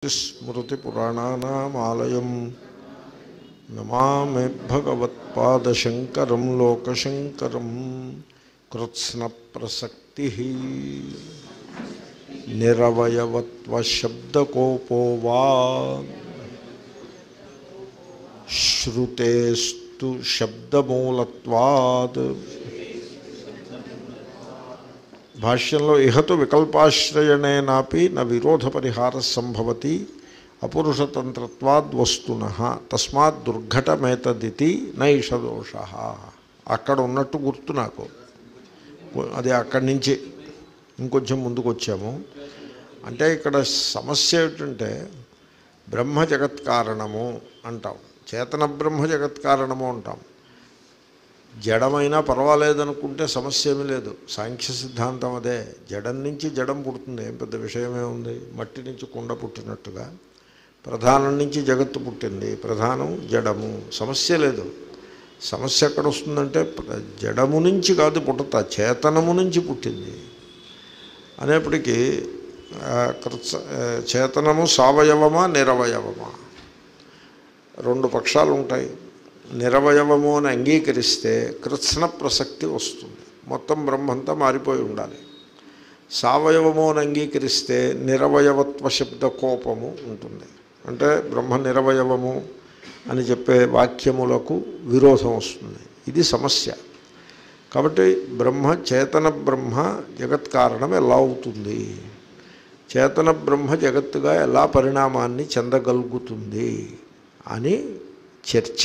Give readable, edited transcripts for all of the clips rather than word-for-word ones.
స్మృతిపురాణానామాలయం నమామి భగవత్పాదశంకరం లోకశంకరం. కృత్స్నప్రసక్తి నిరవయవత్వశబ్దకోపో వా శ్రుతేస్తు శబ్దమూలత్వాత్. భాష్యంలో ఇహతు వికల్పాశ్రయణేనాపి న విరోధ పరిహార సంభవతి అపురుషతంత్రత్వాద్వస్తునః తస్మాత్ దుర్ఘటమేతదితి నైషదోష. అక్కడ ఉన్నట్టు గుర్తు నాకు. అది అక్కడి నుంచి ఇంకొంచెం ముందుకు వచ్చాము. అంటే ఇక్కడ సమస్య ఏమిటంటే బ్రహ్మ జగత్కారణము అంటాం, చేతన బ్రహ్మ జగత్కారణము అంటాం. జడమైనా పర్వాలేదనుకుంటే సమస్య ఏమీ లేదు. సాంఖ్య సిద్ధాంతం అదే, జడం నుంచి జడం పుడుతుంది, ఏం పెద్ద విషయమే ఉంది. మట్టి నుంచి కుండ పుట్టినట్టుగా ప్రధానం నుంచి జగత్తు పుట్టింది, ప్రధానం జడము, సమస్య లేదు. సమస్య ఎక్కడ వస్తుందంటే జడము నుంచి కాదు పుట్టుతా, చేతనము నుంచి పుట్టింది అనేప్పటికీ చేతనము సవయవమా నిరవయవమా రెండు పక్షాలు ఉంటాయి. నిరవయవము అని అంగీకరిస్తే కృత్స్న ప్రసక్తి వస్తుంది, మొత్తం బ్రహ్మంతా మారిపోయి ఉండాలి. సవయవము అని అంగీకరిస్తే నిరవయవత్వ శబ్ద కోపము ఉంటుంది. అంటే బ్రహ్మ నిరవయవము అని చెప్పే వాక్యములకు విరోధం వస్తుంది. ఇది సమస్య. కాబట్టి బ్రహ్మ చేతన బ్రహ్మ జగత్ కారణం ఎలా అవుతుంది, చేతన బ్రహ్మ జగత్తుగా ఎలా పరిణామాన్ని చెందగలుగుతుంది అని చర్చ.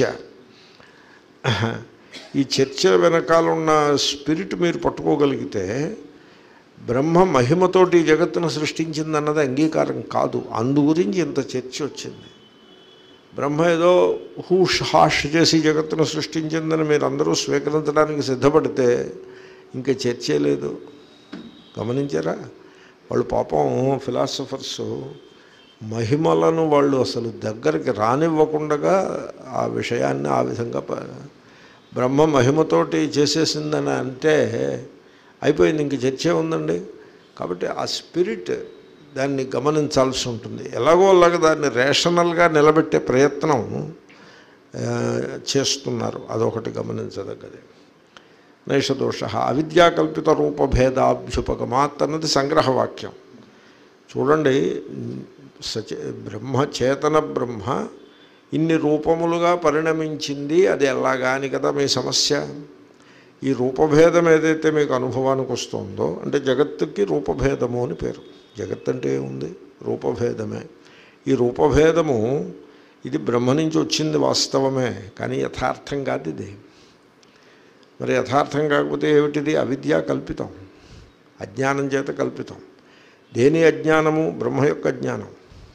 ఈ చర్చ వెనకాలన్న స్పిరిట్ మీరు పట్టుకోగలిగితే బ్రహ్మ మహిమతోటి జగత్తును సృష్టించిందన్నది అంగీకారం కాదు. అందు గురించి ఇంత చర్చ వచ్చింది. బ్రహ్మ ఏదో హూష్ హాష్ చేసి జగత్తును సృష్టించిందని మీరు అందరూ స్వీకరించడానికి సిద్ధపడితే ఇంకా చర్చే లేదు. గమనించారా? వాళ్ళు పాపం ఫిలాసఫర్సు మహిమలను వాళ్ళు అసలు దగ్గరికి రానివ్వకుండా ఆ విషయాన్ని ఆ విధంగా బ్రహ్మ మహిమతోటి చేసేసిందని అంటే అయిపోయింది, ఇంక చర్చే ఉందండి. కాబట్టి ఆ స్పిరిట్ దాన్ని గమనించాల్సి ఉంటుంది. ఎలాగో అలాగ దాన్ని రేషనల్గా నిలబెట్టే ప్రయత్నం చేస్తున్నారు, అదొకటి గమనించదగ్గది. నైషదోష అవిద్యాకల్పిత రూపభేదాభ్యుపగమాత్ అన్నది సంగ్రహవాక్యం. చూడండి, బ్రహ్మ చేతన బ్రహ్మ ఇన్ని రూపములుగా పరిణమించింది, అది ఎలాగాని కదా మీ సమస్య. ఈ రూపభేదం ఏదైతే మీకు అనుభవానికి వస్తుందో, అంటే జగత్తుకి రూపభేదము అని పేరు. జగత్ అంటే ఏముంది? రూపభేదమే. ఈ రూపభేదము ఇది బ్రహ్మ నుంచి వచ్చింది వాస్తవమే, కానీ యథార్థం కాదు ఇది. మరి యథార్థం కాకపోతే ఏమిటిది? అవిద్యా కల్పితం, అజ్ఞానం చేత కల్పితం. దేని అజ్ఞానము? బ్రహ్మ యొక్క జ్ఞానం.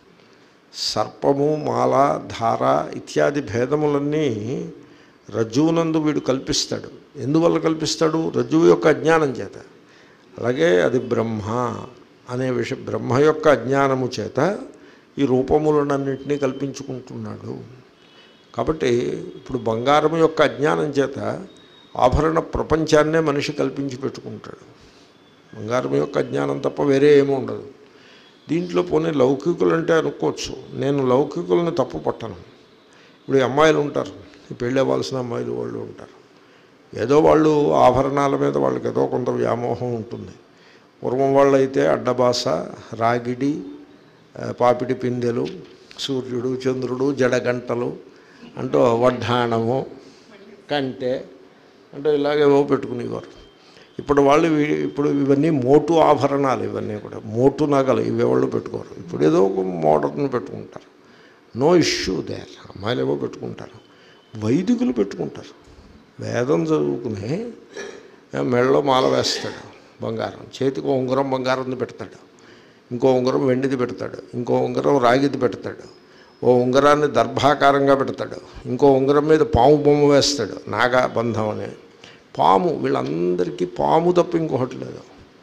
సర్పము, మాల, ధార ఇత్యాది భేదములన్నీ రజ్జువునందు వీడు కల్పిస్తాడు. ఎందువల్ల కల్పిస్తాడు? రజ్జువు యొక్క అజ్ఞానం చేత. అలాగే అది బ్రహ్మ అనే విషయం, బ్రహ్మ యొక్క అజ్ఞానము చేత ఈ రూపములనన్నింటినీ కల్పించుకుంటున్నాడు. కాబట్టి ఇప్పుడు బంగారం యొక్క అజ్ఞానం చేత ఆభరణ ప్రపంచాన్నే మనిషి కల్పించి పెట్టుకుంటాడు. బంగారం యొక్క అజ్ఞానం తప్ప వేరే ఏమీ ఉండదు. దీంట్లో పోనీ లౌకికులు అంటే అనుకోవచ్చు. నేను లౌకికులను తప్పు పట్టను. ఇప్పుడు ఈ అమ్మాయిలు ఉంటారు, ఈ పెళ్ళి అవ్వాల్సిన అమ్మాయిలు వాళ్ళు ఉంటారు. ఏదో వాళ్ళు ఆభరణాల మీద వాళ్ళకి ఏదో కొంత వ్యామోహం ఉంటుంది. పూర్వం వాళ్ళు అయితే అడ్డబాస, రాగిడి, పాపిడి పిందెలు, సూర్యుడు, చంద్రుడు, జడగంటలు అంటూ వడ్డాణము, కంటె అంటే ఇలాగేవో పెట్టుకునేవారు. ఇప్పుడు వాళ్ళు ఇప్పుడు ఇవన్నీ మోటు ఆభరణాలు, ఇవన్నీ కూడా మోటు నగలు, ఇవి వాళ్ళు పెట్టుకోరు. ఇప్పుడు ఏదో ఒక మోడర్న్ పెట్టుకుంటారు, నో ఇష్యూ దేర్. అమ్మాయిలు ఏవో పెట్టుకుంటారు. వైదికులు పెట్టుకుంటారు, వేదం చదువుకుని మెడలో మాల వేస్తాడు బంగారం, చేతికి ఉంగరం బంగారంది పెడతాడు, ఇంకో ఉంగరం వెండిది పెడతాడు, ఇంకో ఉంగరం రాగిది పెడతాడు, ఓ ఉంగరాన్ని దర్భాకారంగా పెడతాడు, ఇంకో ఉంగరం మీద పాము బొమ్మ వేస్తాడు, నాగబంధం అనే పాము. వీళ్ళందరికీ పాము తప్ప ఇంకొకటి లేదు.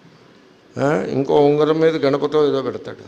ఇంకో ఉంగరం మీద గణపతో ఏదో పెడతాడు.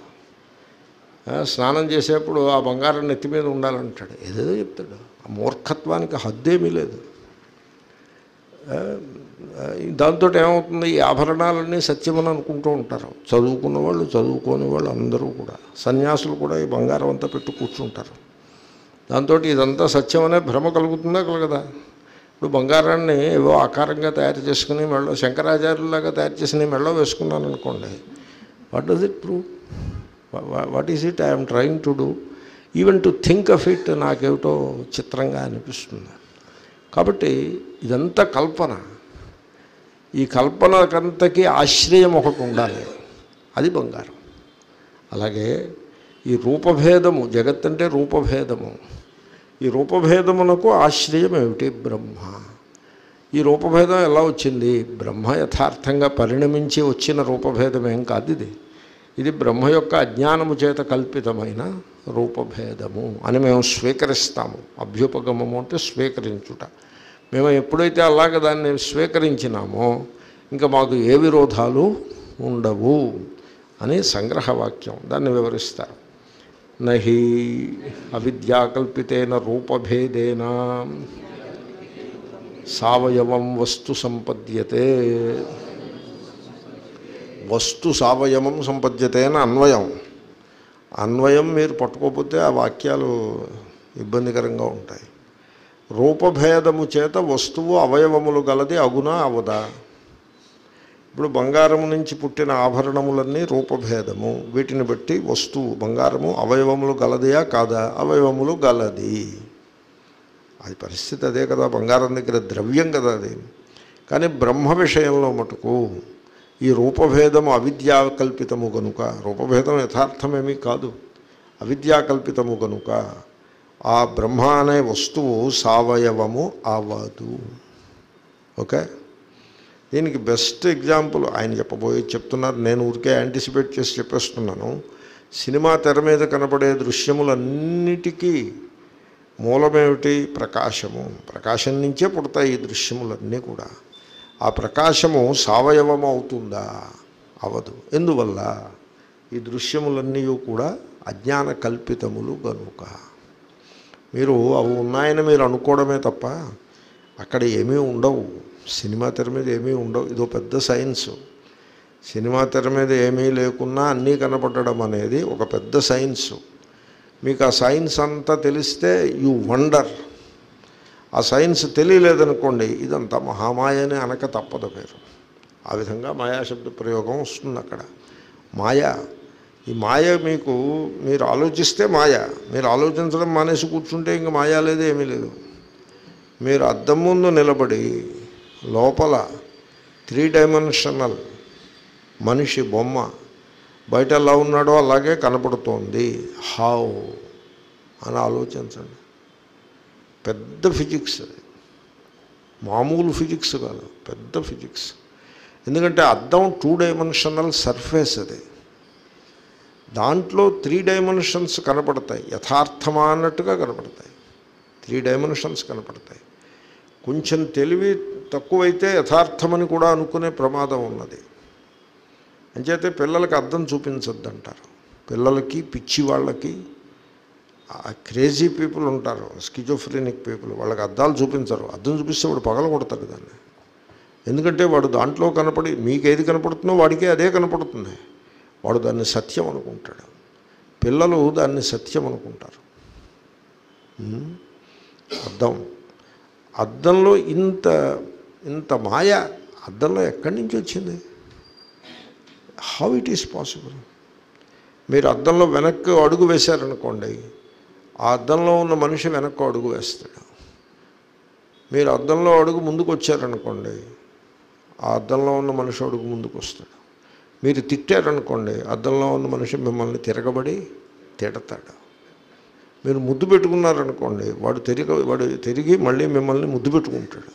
స్నానం చేసేప్పుడు ఆ బంగారం నెత్తి మీద ఉండాలంటాడు, ఏదేదో చెప్తాడు. ఆ మూర్ఖత్వానికి హద్దేమీ లేదు. దాంతో ఏమవుతుంది, ఈ ఆభరణాలన్నీ సత్యమని అనుకుంటూ ఉంటారు. చదువుకున్న వాళ్ళు, చదువుకోని వాళ్ళు అందరూ కూడా, సన్యాసులు కూడా ఈ బంగారం అంతా పెట్టు కూర్చుంటారు. దాంతో ఇదంతా సత్యమనే భ్రమ కలుగుతుందా కలగదా? ఇప్పుడు బంగారాన్ని ఏవో ఆకారంగా తయారు చేసుకుని మెళ్ళో శంకరాచార్యులాగా తయారు చేసి మెళ్ళో వేసుకున్నాను అనుకోండి, what does it prove? What is it I'm trying to do? Even to think of it నాకేమిటో చిత్రంగా అనిపిస్తుంది. కాబట్టి ఇదంతా కల్పన. ఈ కల్పనకంతకి ఆశ్రయం ఒకటి ఉండాలి, అది బంగారం. అలాగే ఈ రూపభేదము, జగత్ అంటే రూపభేదము. ఈ రూపభేదమునకు ఆశ్రయం ఏమిటి? బ్రహ్మ. ఈ రూపభేదం ఎలా వచ్చింది? బ్రహ్మ యథార్థంగా పరిణమించి వచ్చిన రూపభేదం ఏం కాదు ఇది. ఇది బ్రహ్మ యొక్క అజ్ఞానము చేత కల్పితమైన రూపభేదము అని మేము స్వీకరిస్తాము. అభ్యుపగమము అంటే స్వీకరించుట. మేము ఎప్పుడైతే అలాగ దాన్ని స్వీకరించినామో ఇంకా మాకు ఏ విరోధాలు ఉండవు అని సంగ్రహవాక్యం దాన్ని వివరిస్తారు. నహి అవిద్యాకల్పితేన రూపభేదేన సవయవం వస్తు సంపద్యతే. వస్తు సవయవం సంపద్యతే అని అన్వయం. అన్వయం మీరు పట్టుకోకపోతే ఆ వాక్యాలు ఇబ్బందికరంగా ఉంటాయి. రూపభేదము చేత వస్తువు అవయవములు గలది అగునా అవదా? ఇప్పుడు బంగారము నుంచి పుట్టిన ఆభరణములన్నీ రూపభేదము. వీటిని బట్టి వస్తువు బంగారము అవయవములు గలదియా కాదా? అవయవములు గలది. అది పరిస్థితి అదే కదా, బంగారం దగ్గర ద్రవ్యం కదా అది. కానీ బ్రహ్మ విషయంలో మటుకు ఈ రూపభేదము అవిద్యాకల్పితము గనుక, రూపభేదం యథార్థమేమీ కాదు, అవిద్యాకల్పితము గనుక ఆ బ్రహ్మ అనే వస్తువు సవయవము అవదు. ఓకే, దీనికి బెస్ట్ ఎగ్జాంపుల్ ఆయన చెప్తున్నారు. నేను ఊరికే యాంటిసిపేట్ చేసి చెప్పేస్తున్నాను. సినిమా తెర మీద కనపడే దృశ్యములన్నిటికీ మూలమేమిటి? ప్రకాశము. ప్రకాశం నుంచే పుడతాయి ఈ దృశ్యములన్నీ కూడా. ఆ ప్రకాశము సవయవము అవుతుందా? అవదు. ఎందువల్ల? ఈ దృశ్యములన్నీ కూడా అజ్ఞాన కల్పితములు గనుక. మీరు అవి ఉన్నాయని మీరు అనుకోవడమే తప్ప అక్కడ ఏమీ ఉండవు. సినిమా తెర మీద ఏమీ ఉండవు. ఇదో పెద్ద సైన్సు. సినిమా తెర మీద ఏమీ లేకున్నా అన్నీ కనపడడం అనేది ఒక పెద్ద సైన్సు. మీకు ఆ సైన్స్ అంతా తెలిస్తే యు వండర్. ఆ సైన్స్ తెలియలేదనుకోండి, ఇదంతా మహామాయని అనక తప్పదు పేరు. ఆ విధంగా మాయాశబ్ద ప్రయోగం వస్తుంది అక్కడ. మాయ, ఈ మాయ మీకు మీరు ఆలోచిస్తే మాయ. మీరు ఆలోచించడం మానేసి కూర్చుంటే ఇంక మాయా లేదు, ఏమీ లేదు. మీరు అద్దం ముందు నిలబడి లోపల 3 డైమెన్షనల్ మనిషి బొమ్మ బయట ఎలా ఉన్నాడో అలాగే కనపడుతోంది, హౌ అని ఆలోచించండి. పెద్ద ఫిజిక్స్ అది, మామూలు ఫిజిక్స్ కాదు, పెద్ద ఫిజిక్స్. ఎందుకంటే అద్దం 2 డైమెన్షనల్ సర్ఫేస్ అది. దాంట్లో 3 డైమెన్షన్స్ కనపడతాయి, యథార్థమా అన్నట్టుగా కనపడతాయి. 3 డైమెన్షన్స్ కనపడతాయి. కొంచెం తెలివి తక్కువైతే యథార్థమని కూడా అనుకునే ప్రమాదం ఉన్నది. అంచేతే పిల్లలకి అద్దం చూపించద్దు అంటారు. పిల్లలకి, పిచ్చి వాళ్ళకి, క్రేజీ పీపుల్ ఉంటారు, స్కిజోఫ్రెనిక్ పీపుల్, వాళ్ళకి అద్దాలు చూపించరు. అద్దం చూపిస్తే వాడు పగల కొడతాడు దాన్ని. ఎందుకంటే వాడు దాంట్లో కనపడి మీకు ఏది కనపడుతుందో వాడికే అదే కనపడుతుంది. వాడు దాన్ని సత్యం అనుకుంటాడు. పిల్లలు దాన్ని సత్యం అనుకుంటారు. అద్దంలో ఇంత మాయ అద్దంలో ఎక్కడి నుంచి వచ్చింది? How it is possible? మీరు అద్దంలో వెనక్కి అడుగు వేశారనుకోండి, ఆ అద్దంలో ఉన్న మనిషి వెనక్కు అడుగు వేస్తాడు. మీరు అద్దంలో అడుగు ముందుకు వచ్చారనుకోండి, ఆ అద్దంలో ఉన్న మనిషి అడుగు ముందుకు వస్తాడు. మీరు తిట్టారనుకోండి, అద్దంలో ఉన్న మనిషి మిమ్మల్ని తిరగబడి తిడతాడు. మీరు ముద్దు పెట్టుకున్నారనుకోండి, వాడు తిరిగి మళ్ళీ మిమ్మల్ని ముద్దు పెట్టుకుంటాడు.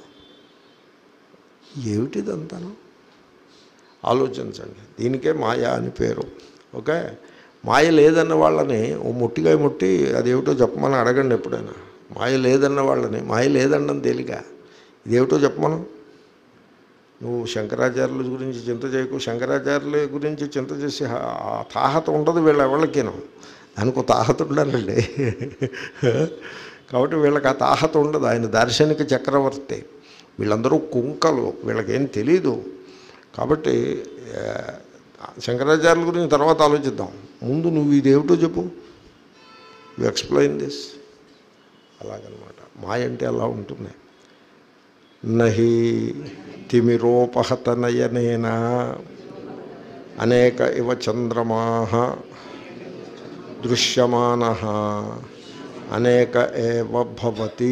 ఏమిటిదంతాను ఆలోచించండి. దీనికే మాయా అని పేరు. ఓకే, మాయ లేదన్న వాళ్ళని ఓ ముట్టిగా ముట్టి అదేమిటో చెప్పమని అడగండి ఎప్పుడైనా. మాయ లేదన్న వాళ్ళని, మాయ లేదన్నది తేలిగా, ఇదేమిటో చెప్పమను. నువ్వు శంకరాచార్యుల గురించి చింత చేయకు. శంకరాచార్యుల గురించి చింత చేసి తాహత ఉండదు వీళ్ళ ఎవరికేనో. దానికి తాహత ఉండాలండి. కాబట్టి వీళ్ళకి ఆ తాహత ఉండదు. ఆయన దార్శనిక చక్రవర్తి. వీళ్ళందరూ కుంకలు, వీళ్ళకేం తెలీదు. కాబట్టి శంకరాచార్యుల గురించి తర్వాత ఆలోచిద్దాం. ముందు నువ్వు ఇదేమిటో చెప్పు, యు ఎక్స్ప్లెయిన్ దిస్. అలాగనమాట మాయ అంటే అలా ఉంటుంది. నహి తిమిరోపహత నయనేన అనేక ఇవ చంద్రమాః దృశ్యమానః అనేక ఏవ భవతి.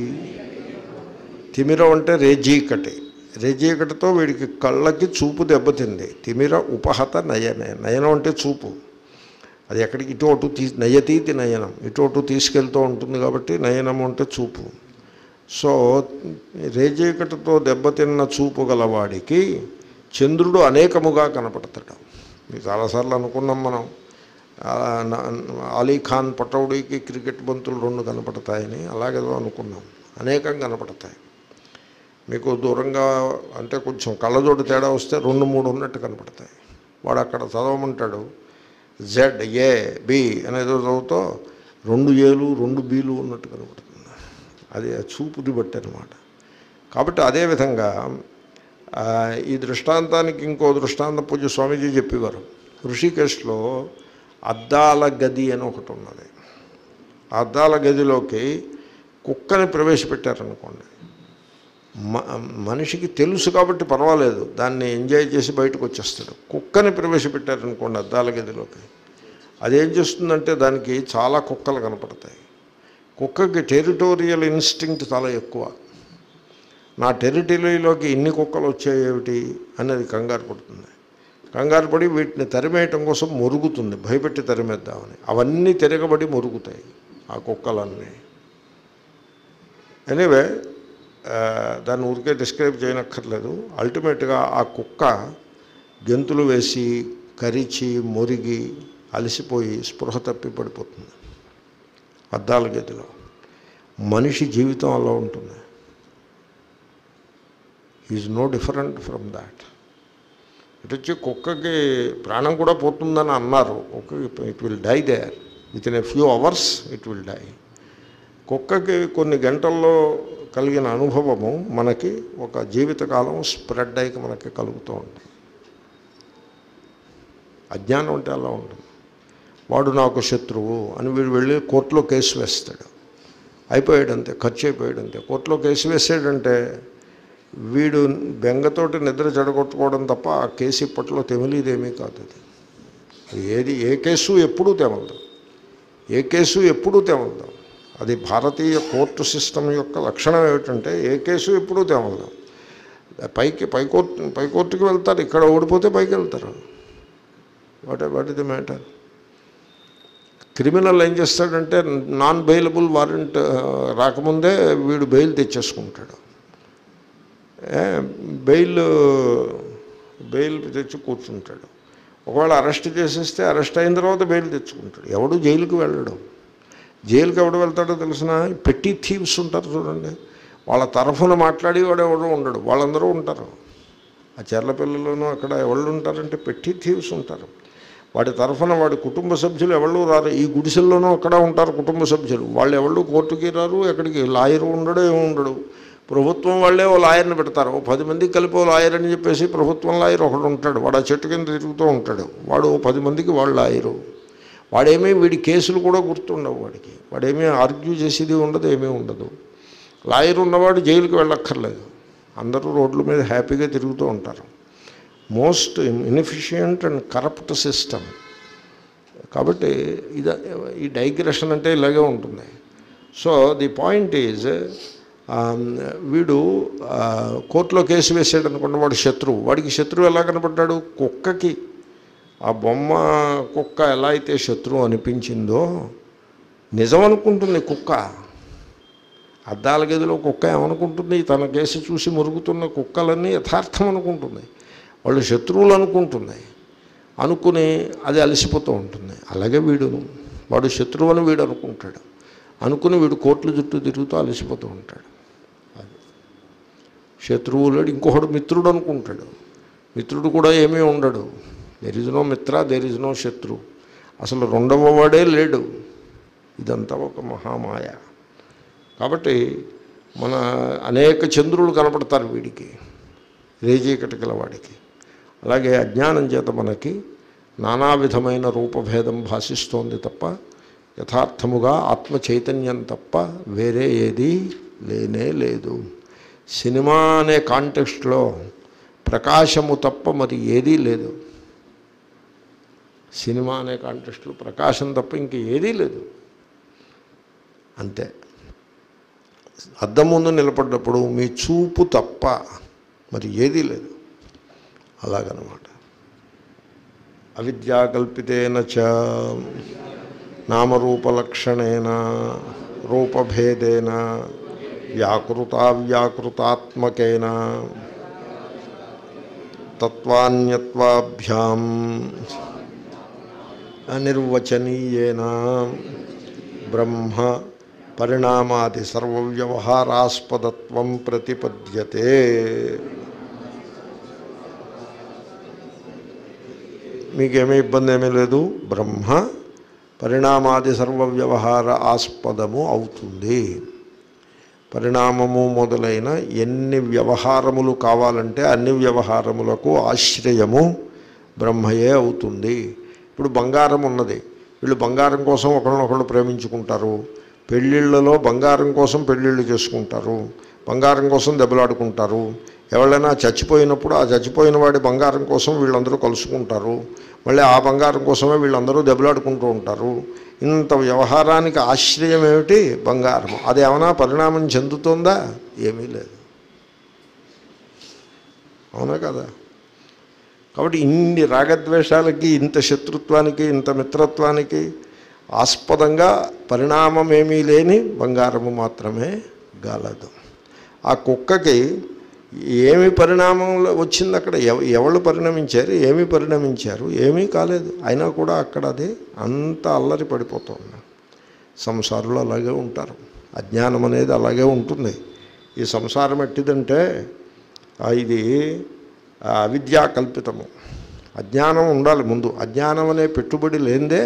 తిమిరం అంటే రేజీకటి. రేజీకటితో వీడికి కళ్ళకి చూపు దెబ్బతింది. తిమిర ఉపహత నయనే. నయనం అంటే చూపు. అది ఎక్కడికి ఇటు అటు నయతీతి నయనం, ఇటు అటు తీసుకెళ్తూ ఉంటుంది కాబట్టి నయనం అంటే చూపు. సో రేజీకటితో దెబ్బతిన్న చూపు గలవాడికి చంద్రుడు అనేకముగా కనపడతాడు. మీకు చాలాసార్లు అనుకున్నాం మనం, అలీఖాన్ పటౌడీకి క్రికెట్ బంతులు 2 కనపడతాయని. అలాగేదో అనుకున్నాం. అనేకం కనపడతాయి. మీకు దూరంగా అంటే కొంచెం కళ్ళజోడు తేడా వస్తే 2, 3 ఉన్నట్టు కనపడతాయి. వాడు అక్కడ చదవమంటాడు, ZAB అనేదో చదువుతో 2 Aలు 2 Bలు ఉన్నట్టు కనపడుతుంది. అది చూపుని బట్టి అనమాట. కాబట్టి అదేవిధంగా ఈ దృష్టాంతానికి ఇంకో దృష్టాంతం పూజ్య స్వామీజీ చెప్పేవారు. ఋషికేశ్లో అద్దాల గది అని ఒకటి ఉన్నది. ఆ అద్దాల గదిలోకి కుక్కని ప్రవేశపెట్టారనుకోండి, మనిషికి తెలుసు కాబట్టి పర్వాలేదు, దాన్ని ఎంజాయ్ చేసి బయటకు వచ్చేస్తాడు. కుక్కని ప్రవేశపెట్టారనుకోండి అద్దాల గదిలోకి, అదేం చేస్తుందంటే దానికి చాలా కుక్కలు కనపడతాయి. కుక్కకి టెరిటోరియల్ ఇన్స్టింక్ట్ చాలా ఎక్కువ. నా టెరిటరీలోకి ఇన్ని కుక్కలు వచ్చాయేమిటి అనేది కంగారు పడుతుంది. కంగారు పడి వీటిని తరిమేయటం కోసం మొరుగుతుంది, భయపెట్టి తరిమేద్దామని. అవన్నీ తిరగబడి మొరుగుతాయి ఆ కుక్కలన్నీ. ఎనీవే దాన్ని ఊరికే డిస్క్రైబ్ చేయనక్కర్లేదు. అల్టిమేట్గా ఆ కుక్క గెంతులు వేసి కరిచి మొరిగి అలసిపోయి స్పృహ తప్పి పడిపోతుంది అద్దాల గదిలో. మనిషి జీవితం అలా ఉంటుంది. Is no different from that. ఇటు వచ్చి కుక్కకి ప్రాణం కూడా పోతుందని అన్నారు. It will die there within a few hours it will die. కుక్కకి కొన్ని గంటల్లో కలిగిన అనుభవము మనకి ఒక జీవితకాలం స్ప్రెడ్ అయ్యి మనకి కలుగుతూ ఉంటుంది. అజ్ఞానం అంటే అలా ఉంటుంది. వాడు నాకు శత్రువు అని వీడు వెళ్ళి కోర్టులో కేసు వేస్తాడు. అయిపోయాడంతే, ఖర్చు అయిపోయాడంతే. కోర్టులో కేసు వేసాడంటే వీడు బెంగతోటి నిద్ర చెడగొట్టుకోవడం తప్ప ఆ కేసు ఇప్పట్లో తెమిలీదేమీ కాదు. అది ఏ కేసు ఎప్పుడూ తెమలదు. ఏ కేసు ఎప్పుడూ తెమలదు. అది భారతీయ కోర్టు సిస్టమ్ యొక్క లక్షణం ఏమిటంటే ఏ కేసు ఎప్పుడూ తెమలదు. పైకోర్టుకి వెళ్తారు, ఇక్కడ ఓడిపోతే పైకి వెళ్తారు. What is the matter? Criminal ఏం చేస్తాడంటే నాన్ బెయిలబుల్ వారెంట్ రాకముందే వీడు బెయిల్ తెచ్చేసుకుంటాడు. బెయిల్ తెచ్చి కూర్చుంటాడు. ఒకవేళ అరెస్ట్ చేసేస్తే అరెస్ట్ అయిన తర్వాత బెయిల్ తెచ్చుకుంటాడు. ఎవడు జైలుకి వెళ్ళడం. జైలుకి ఎవడు వెళ్తాడో తెలిసిన పెట్టి థీవ్స్ ఉంటారు చూడండి, వాళ్ళ తరఫున మాట్లాడేవాడు ఎవడో ఉండడు, వాళ్ళందరూ ఉంటారు. ఆ చెర్లపిల్లలోనూ అక్కడ ఎవళ్ళు ఉంటారంటే పెట్టి థీవ్స్ ఉంటారు. వాడి తరఫున వాడి కుటుంబ సభ్యులు ఎవళ్ళు రారు. ఈ గుడిసెల్లోనూ అక్కడ ఉంటారు కుటుంబ సభ్యులు. వాళ్ళు ఎవళ్ళు కోర్టుకి రారు, ఎక్కడికి లాయర్ ఉండడు, ఏమి ఉండడు. ప్రభుత్వం వాళ్ళే ఓ లాయర్ని పెడతారు. 10 మందికి కలిపి ఓ లాయర్ అని చెప్పేసి ప్రభుత్వం లాయర్ ఒకడు ఉంటాడు. వాడు ఆ చెట్టు కింద తిరుగుతూ ఉంటాడు. వాడు 10 మందికి వాడు లాయరు. వాడేమీ వీడి కేసులు కూడా గుర్తుండవు వాడికి. వాడేమీ ఆర్గ్యూ చేసేది ఉండదు, ఏమీ ఉండదు. లాయర్ ఉన్నవాడు జైలుకి వెళ్ళక్కర్లేదు. అందరూ రోడ్ల మీద హ్యాపీగా తిరుగుతూ ఉంటారు. Most inefficient and corrupt system. కాబట్టి ఈ డైగ్రెషన్ అంటే ఇలాగే ఉంటుంది. సో ది పాయింట్ ఈజ్, వీడు కోర్టులో కేసు వేసాడు అనుకున్న వాడు శత్రువు. వాడికి శత్రువు ఎలా కనపడ్డాడు? కుక్కకి ఆ బొమ్మ కుక్క ఎలా అయితే శత్రువు అనిపించిందో నిజం అనుకుంటుంది కుక్క. అద్దాల గదిలో కుక్క ఏమనుకుంటుంది? తన కేసు చూసి మురుగుతున్న కుక్కలన్నీ యథార్థం అనుకుంటుంది. వాళ్ళు శత్రువులు అనుకుంటుంది. అనుకుని అది అలసిపోతూ ఉంటుంది. అలాగే వాడు శత్రువు అని వీడు అనుకుంటాడు. అనుకుని వీడు కోర్టుల చుట్టూ తిరుగుతూ అలసిపోతూ ఉంటాడు. అది శత్రువులు. ఇంకొకడు మిత్రుడు అనుకుంటాడు. మిత్రుడు కూడా ఏమీ ఉండడు. There is no mitra, there is no shatru. అసలు రెండవ వాడే లేడు. ఇదంతా ఒక మహామాయ. కాబట్టి మన అనేక చంద్రులు కనపడతారు వీడికి, రేజీకటి గలవాడికి. అలాగే అజ్ఞానం చేత మనకి నానా విధమైన రూపభేదం భాషిస్తోంది తప్ప యథార్థముగా ఆత్మ చైతన్యం తప్ప వేరే ఏదీ లేనే లేదు. సినిమా అనే కాంటెక్స్ట్లో ప్రకాశము తప్ప మరి ఏదీ లేదు. సినిమా అనే కాంటెక్స్ట్లో ప్రకాశం తప్ప ఇంక ఏదీ లేదు, అంతే. అద్దం ముందు నిలబడ్డప్పుడు మీ చూపు తప్ప మరి ఏదీ లేదు, అలాగనమాట. అవిద్యాకల్పితేన చ నామరూపలక్షణేన రూపభేదేన వ్యాకృతావ్యాకృతాత్మకేన తత్వాన్యత్వాభ్యాం అనిర్వచనీయేన బ్రహ్మ పరిణామాది సర్వవ్యవహారాస్పదత్వం ప్రతిపద్యతే. మీకేమీ ఇబ్బంది ఏమీ లేదు. బ్రహ్మ పరిణామాది సర్వవ్యవహార ఆస్పదము అవుతుంది. పరిణామము మొదలైన ఎన్ని వ్యవహారములు కావాలంటే అన్ని వ్యవహారములకు ఆశ్రయము బ్రహ్మయే అవుతుంది. ఇప్పుడు బంగారం ఉన్నది, వీళ్ళు బంగారం కోసం ఒకరినొకరు ప్రేమించుకుంటారు, పెళ్ళిళ్ళలో బంగారం కోసం పెళ్ళిళ్ళు చేసుకుంటారు, బంగారం కోసం దెబ్బలాడుకుంటారు. ఎవరైనా చచ్చిపోయినప్పుడు ఆ చచ్చిపోయిన వాడి బంగారం కోసం వీళ్ళందరూ కలుసుకుంటారు, మళ్ళీ ఆ బంగారం కోసమే వీళ్ళందరూ దెబ్బలాడుకుంటూ ఉంటారు. ఇంత వ్యవహారానికి ఆశ్రయం ఏమిటి? బంగారం. అది ఏమైనా పరిణామం చెందుతుందా? ఏమీ లేదు, అవునా కదా? కాబట్టి ఇన్ని రాగద్వేషాలకి, ఇంత శత్రుత్వానికి, ఇంత మిత్రత్వానికి ఆస్పదంగా పరిణామం ఏమీ లేని బంగారము మాత్రమే గలదు. ఆ కుక్కకి ఏమి పరిణామం వచ్చింది? అక్కడ ఎవరు పరిణమించారు? ఏమి పరిణమించారు? ఏమీ కాలేదు. అయినా కూడా అక్కడ అది అంత అల్లరి పడిపోతుంది. సంసారులు అలాగే ఉంటారు, అజ్ఞానం అనేది అలాగే ఉంటుంది. ఈ సంసారం ఎట్టిదంటే ఇది అవిద్యా కల్పితము. అజ్ఞానం ఉండాలి ముందు. అజ్ఞానం అనే పెట్టుబడి లేనిదే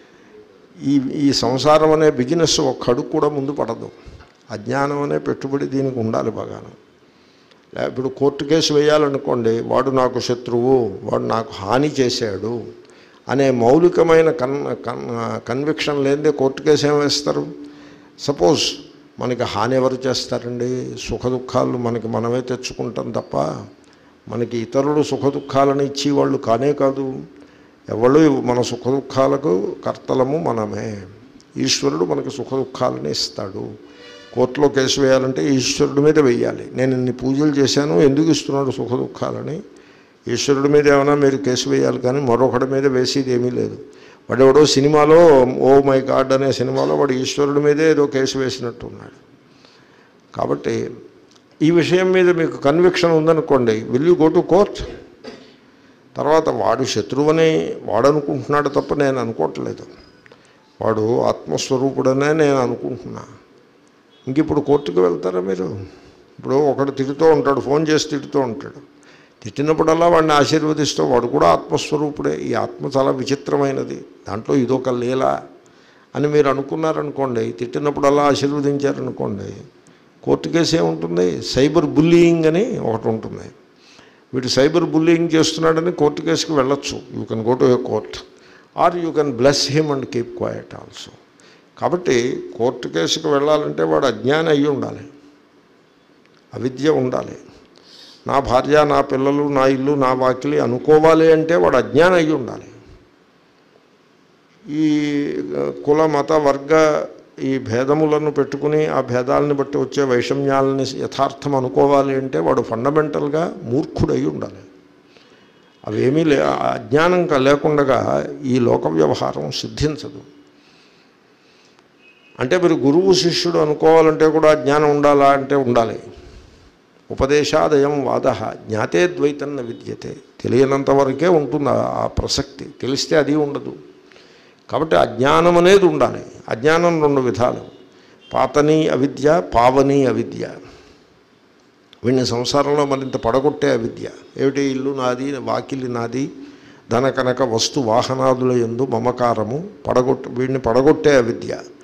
ఈ సంసారం అనే బిజినెస్ ఒక్క అడుగు కూడా ముందు పడదు. అజ్ఞానం అనే పెట్టుబడి దీనికి ఉండాలి బాగాను. ఇప్పుడు కోర్టు కేసు వేయాలనుకోండి, వాడు నాకు శత్రువు, వాడు నాకు హాని చేశాడు అనే మౌలికమైన కన్విక్షన్ లేనిదే కోర్టు కేసు ఏం వేస్తారు? సపోజ్ మనకి హాని ఎవరు చేస్తారండి? సుఖ దుఃఖాలు మనకి మనమే తెచ్చుకుంటాం తప్ప మనకి ఇతరులు సుఖ దుఃఖాలను ఇచ్చేవాళ్ళు కానే కాదు. ఎవరు మన సుఖ దుఃఖాలకు కర్తలము మనమే. ఈశ్వరుడు మనకి సుఖ దుఃఖాలని ఇస్తాడు. కోర్టులో కేసు వేయాలంటే ఈశ్వరుడి మీద వేయాలి. నేను ఇన్ని పూజలు చేశాను, ఎందుకు ఇస్తున్నాడు సుఖ దుఃఖాలని? ఈశ్వరుడి మీద ఏమైనా మీరు కేసు వేయాలి, కానీ మరొకటి మీద వేసేది ఏమీ లేదు. వాడెవడో సినిమాలో ఓ మై గాడ్ అనే సినిమాలో వాడు ఈశ్వరుడి మీదే ఏదో కేసు వేసినట్టు ఉన్నాడు. కాబట్టి ఈ విషయం మీద మీకు కన్విక్షన్ ఉందనుకోండి, will you go to court? తర్వాత వాడు శత్రువుని వాడు అనుకుంటున్నాడు తప్ప నేను అనుకోవట్లేదు. వాడు ఆత్మస్వరూపుడనే నేను అనుకుంటున్నా. ఇంక ఇప్పుడు కోర్టుకు వెళ్తారా మీరు? ఇప్పుడు ఒకడు తిడుతూ ఉంటాడు, ఫోన్ చేసి తిడుతూ ఉంటాడు. తిట్టినప్పుడల్లా వాడిని ఆశీర్వదిస్తూ, వాడు కూడా ఆత్మస్వరూపుడే. ఈ ఆత్మ చాలా విచిత్రమైనది, దాంట్లో ఇదొక లీల అని మీరు అనుకున్నారనుకోండి, తిట్టినప్పుడల్లా ఆశీర్వదించారనుకోండి, కోర్టు కేసు ఏముంటుంది? సైబర్ బుల్లీయింగ్ అని ఒకటి ఉంటుంది. వీడు సైబర్ బుల్లీయింగ్ చేస్తున్నాడని కోర్టు కేసుకి వెళ్ళొచ్చు. You can go to a court or you can bless him and keep quiet also. కాబట్టి కోర్టు కేసుకు వెళ్ళాలంటే వాడు అజ్ఞాని అయ్యి ఉండాలి, అవిద్య ఉండాలి. నా భార్య, నా పిల్లలు, నా ఇల్లు, నా వాకిలి అనుకోవాలి అంటే వాడు అజ్ఞాని అయ్యి ఉండాలి. ఈ కుల మత వర్గ ఈ భేదములను పెట్టుకుని ఆ భేదాలని బట్టి వచ్చే వైషమ్యాలని యథార్థం అనుకోవాలి అంటే వాడు ఫండమెంటల్గా మూర్ఖుడై ఉండాలి. అవేమీ అజ్ఞానం లేకుండా ఈ లోక వ్యవహారం సిద్ధించదు. అంటే మీరు గురువు శిష్యుడు అనుకోవాలంటే కూడా జ్ఞానం ఉండాలా అంటే ఉండాలి. ఉపదేశాదయం వాద జ్ఞాతే ద్వైతన్న విద్యతే. తెలియనంత వరకే ఉంటుంది ఆ ప్రసక్తి, తెలిస్తే అది ఉండదు. కాబట్టి అజ్ఞానం అనేది ఉండాలి. అజ్ఞానం రెండు విధాలు, పాతనీ అవిద్య, పావనీ అవిద్య. వీడిని సంసారంలో మరింత పడగొట్టే అవిద్య ఏమిటి? ఇల్లు నాది, వాకిలి నాది, ధన కనక వస్తు వాహనాదుల యందు మమకారము వీడిని పడగొట్టే అవిద్య.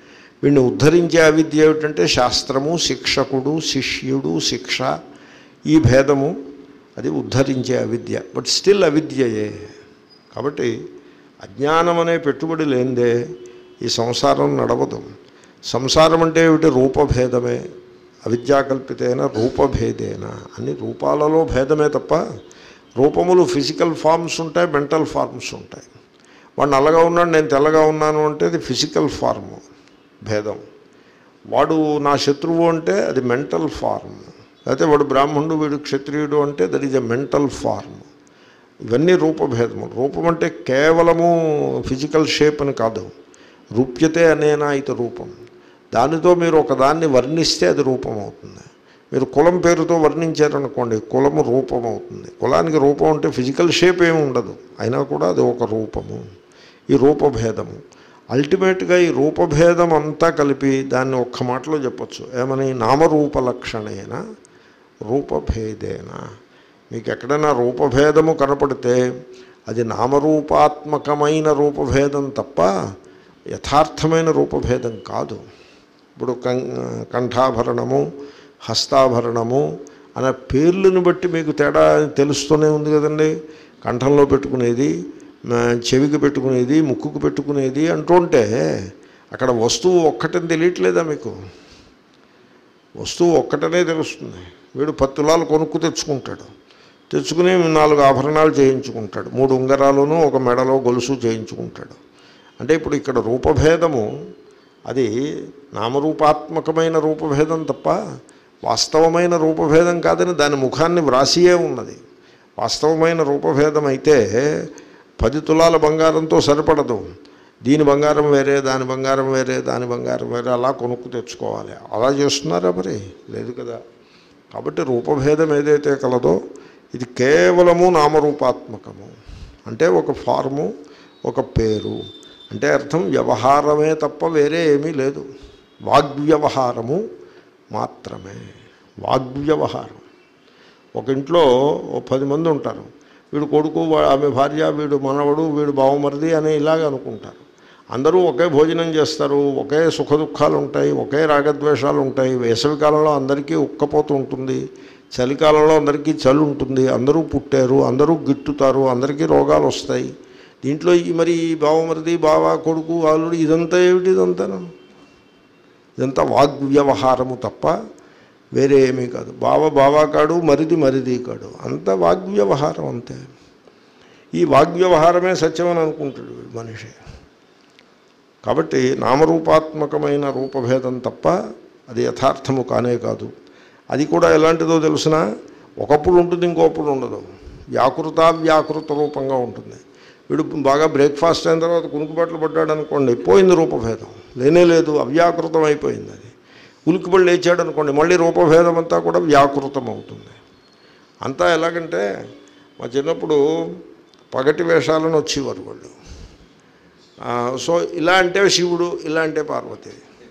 వీడిని ఉద్ధరించే అవిద్య ఏమిటంటే శాస్త్రము, శిక్షకుడు, శిష్యుడు, శిక్ష, ఈ భేదము అది ఉద్ధరించే అవిద్య. బట్ స్టిల్ అవిద్యయే. కాబట్టి అజ్ఞానం అనే పెట్టుబడి లేనిదే ఈ సంసారం నడవదు. సంసారం అంటే ఏమిటి? రూపభేదమే. అవిద్యాకల్పితేన రూపభేదేన, అన్ని రూపాలలో భేదమే తప్ప రూపములు ఫిజికల్ ఫార్మ్స్ ఉంటాయి, మెంటల్ ఫార్మ్స్ ఉంటాయి. వాడు నల్లగా ఉన్నాడు, నేను తెల్లగా ఉన్నాను అంటే అది ఫిజికల్ ఫార్ము భేదం. వాడు నా శత్రువు అంటే అది మెంటల్ ఫార్మ్. లేకపోతే వాడు బ్రాహ్మణుడు వీడు క్షత్రియుడు అంటే that is a mental form. ఇవన్నీ రూపభేదము. రూపం అంటే కేవలము ఫిజికల్ షేప్ అని కాదు. రూప్యతే అనేనా ఇత రూపం. దానితో మీరు ఒకదాన్ని వర్ణిస్తే అది రూపం అవుతుంది. మీరు కులం పేరుతో వర్ణించారనుకోండి, కులము రూపం అవుతుంది. కులానికి రూపం అంటే ఫిజికల్ షేప్ ఏమి ఉండదు, అయినా కూడా అది ఒక రూపము. ఈ రూపభేదము అల్టిమేట్గా ఈ రూపభేదం అంతా కలిపి దాన్ని ఒక్క మాటలో చెప్పచ్చు. ఏమని? నామరూపలక్షణేన రూపభేదేన. మీకు ఎక్కడైనా రూపభేదము కనపడితే అది నామరూపాత్మకమైన రూపభేదం తప్ప యథార్థమైన రూపభేదం కాదు. ఇప్పుడు కంఠాభరణము, హస్తాభరణము అనే పేర్లను బట్టి మీకు తేడా తెలుస్తూనే ఉంది కదండి. కంఠంలో పెట్టుకునేది, చెవికి పెట్టుకునేది, ముక్కుకు పెట్టుకునేది అంటుంటే అక్కడ వస్తువు ఒక్కటని తెలియట్లేదా మీకు? వస్తువు ఒక్కటనే తెలుస్తుంది. వీడు 10 తులాలు కొనుక్కు తెచ్చుకుంటాడు, తెచ్చుకుని 4 ఆభరణాలు చేయించుకుంటాడు, 3 ఉంగరాలను ఒక మెడలో గొలుసు చేయించుకుంటాడు. అంటే ఇప్పుడు ఇక్కడ రూపభేదము అది నామరూపాత్మకమైన రూపభేదం తప్ప వాస్తవమైన రూపభేదం కాదని దాని ముఖాన్ని వ్రాసియే ఉన్నది. వాస్తవమైన రూపభేదం అయితే 10 తులాల బంగారంతో సరిపడదు. దీని బంగారం వేరే, దాని బంగారం వేరే, దాని బంగారం వేరే, అలా కొనుక్కు తెచ్చుకోవాలి. అలా చేస్తున్నారా? మరి లేదు కదా. కాబట్టి రూపభేదం ఏదైతే కలదో ఇది కేవలము నామరూపాత్మకము. అంటే ఒక ఫార్ము, ఒక పేరు అంటే అర్థం వ్యవహారమే తప్ప వేరే ఏమీ లేదు. వాగ్వ్యవహారము మాత్రమే. వాగ్వ్యవహారం. ఒక ఇంట్లో 10 మంది ఉంటారు. వీడు కొడుకు, ఆమె భార్య, వీడు మనవడు, వీడు బావమరిది అని ఇలాగ అనుకుంటారు. అందరూ ఒకే భోజనం చేస్తారు, ఒకే సుఖదుఖాలు ఉంటాయి, ఒకే రాగద్వేషాలు ఉంటాయి. వేసవికాలంలో అందరికీ ఉక్కపోతూ ఉంటుంది, చలికాలంలో అందరికీ చలి ఉంటుంది. అందరూ పుట్టారు, అందరూ గిట్టుతారు, అందరికీ రోగాలు వస్తాయి. దీంట్లో మరి బావమరిది, బావ, కొడుకు, అల్లుడు ఇదంతా ఏమిటి? ఇదంతా వాగ్వ్యవహారము తప్ప వేరే ఏమీ కాదు. బావ కాడు, మరిది కాడు, అంతా వాగ్వ్యవహారం అంతే. ఈ వాగ్వ్యవహారమే సత్యం అని అనుకుంటాడు మనిషి. కాబట్టి నామరూపాత్మకమైన రూపభేదం తప్ప అది యథార్థము కానే కాదు. అది కూడా ఎలాంటిదో తెలిసినా ఒకప్పుడు ఉంటుంది, ఇంకోప్పుడు ఉండదు. వ్యాకృత రూపంగా ఉంటుంది. వీడు బాగా బ్రేక్ఫాస్ట్ అయిన తర్వాత కునుకుబాట్లు పడ్డాడు అనుకోండి, పోయింది రూపభేదం, లేనే లేదు, అవ్యాకృతం అయిపోయింది. అది ఉలికిపడి లేచాడు అనుకోండి, మళ్ళీ రూపభేదం అంతా కూడా వ్యాకృతం అవుతుంది. అంతా ఎలాగంటే మా చిన్నప్పుడు పగటి వేషాలను వచ్చేవారు వాళ్ళు. సో ఇలా అంటే శివుడు, ఇలా అంటే పార్వతి.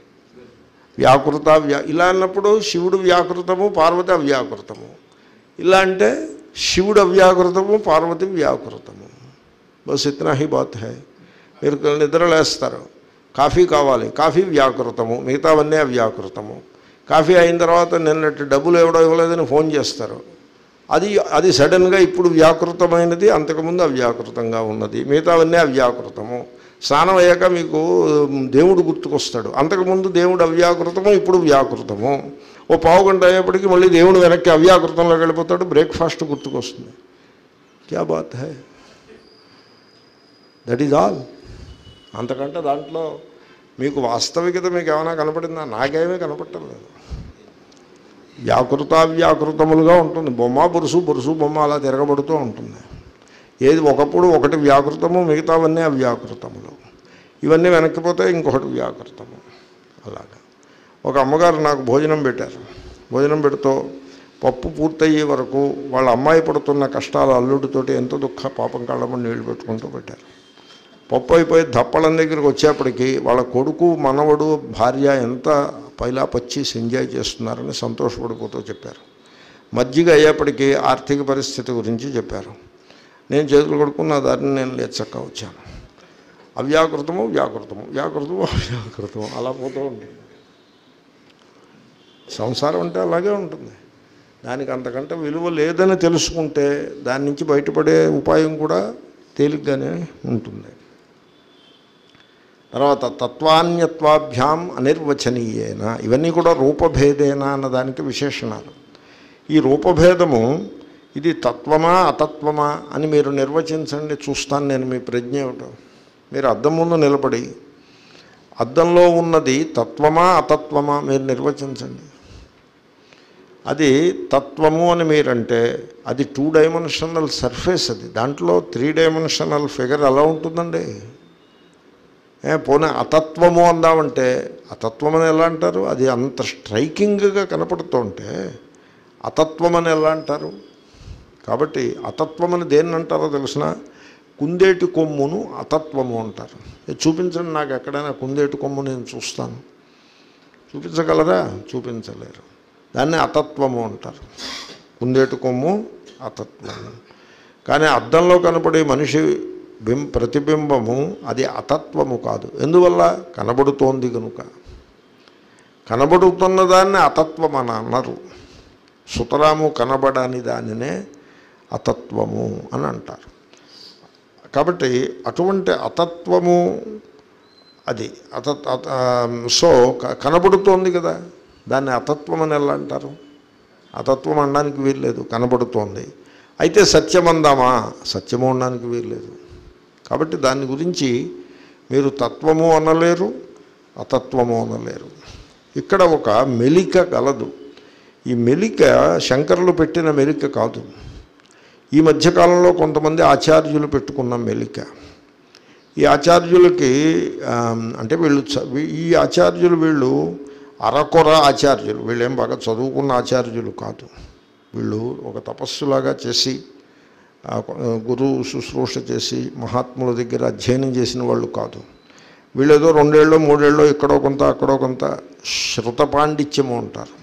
ఇలా అన్నప్పుడు శివుడు వ్యాకృతము, పార్వతి అవ్యాకృతము. ఇలా అంటే శివుడు అవ్యాకృతము, పార్వతి వ్యాకృతము. బస్ ఇతనా హీ బాత్ హై. మీరు నిద్రలేస్తారు, కాఫీ కావాలి, కాఫీ వ్యాకృతము, మిగతావన్నీ అవ్యాకృతము. కాఫీ అయిన తర్వాత నిన్నటి డబ్బులు ఎవడో ఇవ్వలేదని ఫోన్ చేస్తారు, అది సడన్గా ఇప్పుడు వ్యాకృతమైనది, అంతకుముందు అవ్యాకృతంగా ఉన్నది, మిగతావన్నీ అవ్యాకృతము. స్నానం అయ్యాక మీకు దేవుడు గుర్తుకొస్తాడు, అంతకుముందు దేవుడు అవ్యాకృతము, ఇప్పుడు వ్యాకృతము. ఓ పావు గంట అయ్యేప్పటికీ మళ్ళీ దేవుడు వెనక్కి అవ్యాకృతంలోకి వెళ్ళిపోతాడు, బ్రేక్ఫాస్ట్ గుర్తుకొస్తుంది. క్యా బాత్ హై. That is all. అంతకంటే దాంట్లో మీకు వాస్తవికత మీకు ఏమైనా కనపడిందా? నాకేమీ కనపడలేదు. వ్యాకృతావ్యాకృతములుగా ఉంటుంది. బొమ్మ బురుసు, బొమ్మ అలా తిరగబడుతూ ఉంటుంది. ఏది ఒకప్పుడు ఒకటి వ్యాకృతము, మిగతావన్నీ అవ్యాకృతములు. ఇవన్నీ వెనక్కిపోతే ఇంకొకటి వ్యాకృతము. అలాగా ఒక అమ్మగారు నాకు భోజనం పెట్టారు. భోజనం పెడుతూ పప్పు పూర్తయ్యే వరకు వాళ్ళ అమ్మాయి పడుతున్న కష్టాల అల్లుడితోటి ఎంతో పాపం కళ్ళమని నీళ్లు పెట్టుకుంటూ పెట్టారు. పప్పు అయిపోయి దప్పలం దగ్గరికి వచ్చేప్పటికీ వాళ్ళ కొడుకు, మనవడు, భార్య ఎంత పైలా పచ్చి ఎంజాయ్ చేస్తున్నారని సంతోషపడిపోతూ చెప్పారు. మజ్జిగ అయ్యేప్పటికీ ఆర్థిక పరిస్థితి గురించి చెప్పారు. నేను చేతులు కడుక్కున్న దారిని నేను లేచక్క వచ్చాను. అవ్యాకృతము వ్యాకృతము, వ్యాకృతము అవ్యాకృతము, అలా పోతూ ఉంటుంది. సంసారం అంటే అలాగే ఉంటుంది. దానికి అంతకంటే విలువ లేదని తెలుసుకుంటే దాని నుంచి బయటపడే ఉపాయం కూడా తేలిగ్గానే ఉంటుంది. తర్వాత తత్వాన్యత్వాభ్యాం అనిర్వచనీయేన, ఇవన్నీ కూడా రూపభేదేన అన్నదానికి విశేషణాలు. ఈ రూపభేదము ఇది తత్వమా అతత్వమా అని మీరు నిర్వచించండి, చూస్తాను నేను మీ ప్రజ్ఞ ఏమిటో. మీరు అద్దం ముందు నిలబడి అద్దంలో ఉన్నది తత్వమా అతత్వమా మీరు నిర్వచించండి. అది తత్వము అని మీరంటే అది 2 డైమెన్షనల్ సర్ఫేస్, అది దాంట్లో 3 డైమెన్షనల్ ఫిగర్ ఎలా ఉంటుందండి? పోనీ అతత్వము అందామంటే అతత్వం అని ఎలా అంటారు? అది అంత స్ట్రైకింగ్గా కనపడుతూ ఉంటే అతత్వం అని ఎలా అంటారు? కాబట్టి అతత్వం అని దేన్ని అంటారో తెలిసిన, కుందేటి కొమ్మును అతత్వము అంటారు. చూపించండి నాకు ఎక్కడైనా కుందేటి కొమ్ము, నేను చూస్తాను. చూపించగలరా? చూపించలేరు. దాన్ని అతత్వము అంటారు. కుందేటి కొమ్ము అతత్వము. కానీ అద్దంలో కనపడే మనిషి ప్రతిబింబము అది అతత్వము కాదు. ఎందువల్ల? కనబడుతోంది కనుక. కనబడుతున్న దాన్ని అతత్వం అని అన్నారు. సుతరాము కనబడని దానినే అతత్వము అని అంటారు. కాబట్టి అటువంటి అతత్వము అది సో కనబడుతోంది కదా, దాన్ని అతత్వం అని ఎలా అంటారు? అతత్వం అనడానికి వీల్లేదు, కనబడుతోంది. అయితే సత్యం అందామా? సత్యము అనడానికి వీల్లేదు. కాబట్టి దాని గురించి మీరు తత్వము అనలేరు, అతత్వము అనలేరు. ఇక్కడ ఒక మెలిక గలదు. ఈ మెలిక శంకరులు పెట్టిన మెలిక కాదు. ఈ మధ్యకాలంలో కొంతమంది ఆచార్యులు పెట్టుకున్న మెలిక. ఈ ఆచార్యులకి అంటే ఈ ఆచార్యులు వీళ్ళు అరకొర ఆచార్యులు, వీళ్ళేం బాగా చదువుకున్న ఆచార్యులు కాదు. వీళ్ళు ఒక తపస్సులాగా చేసి గురువు శుశ్రూష చేసి మహాత్ముల దగ్గర అధ్యయనం చేసిన వాళ్ళు కాదు. వీళ్ళేదో 2 ఏళ్ళో 3 ఏళ్ళో ఇక్కడో కొంత అక్కడో కొంత శృత పాండిత్యము అంటారు.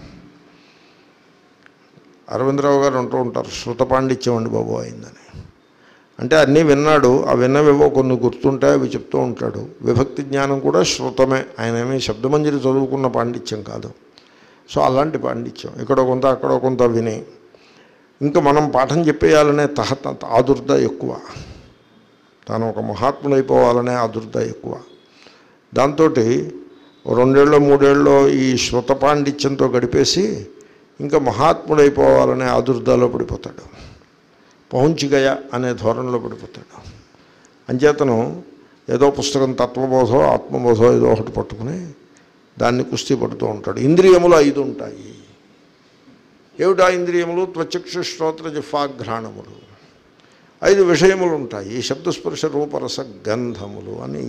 అరవిందరావు గారు అంటూ ఉంటారు, శృత పాండిత్యం అండి బాబు అయిందని. అంటే అన్నీ విన్నాడు, ఆ విన్నవేవో కొన్ని గుర్తుంటాయి, అవి చెప్తూ ఉంటాడు. విభక్తి జ్ఞానం కూడా శృతమే, ఆయన ఏమీ శబ్దమంజరి చదువుకున్న పాండిత్యం కాదు. సో అలాంటి పాండిత్యం ఇక్కడో కొంత అక్కడో కొంత విని ఇంకా మనం పాఠం చెప్పేయాలనే ఆదుర్ద ఎక్కువ, తాను ఒక మహాత్ముడైపోవాలనే ఆదుర్ద ఎక్కువ. దాంతో 2 ఏళ్ళో 3 ఏళ్ళలో ఈ శృత పాండిత్యంతో గడిపేసి ఇంకా మహాత్ముడైపోవాలనే ఆదుర్దాలో పడిపోతాడు, పౌంచిగయ అనే ధోరణిలో పడిపోతాడు. అంచేతను ఏదో పుస్తకం తత్వబోధో ఆత్మబోధో ఏదో ఒకటి పట్టుకుని దాన్ని కుస్తీ పడుతూ ఉంటాడు. ఇంద్రియములు 5 ఉంటాయి. ఏమిటా ఇంద్రియములు? త్వచక్షు శ్రోత్ర జిహ్వాఘ్రాణములు. 5 విషయములు ఉంటాయి. ఈ శబ్దస్పర్శ రూపరస గంధములు అని.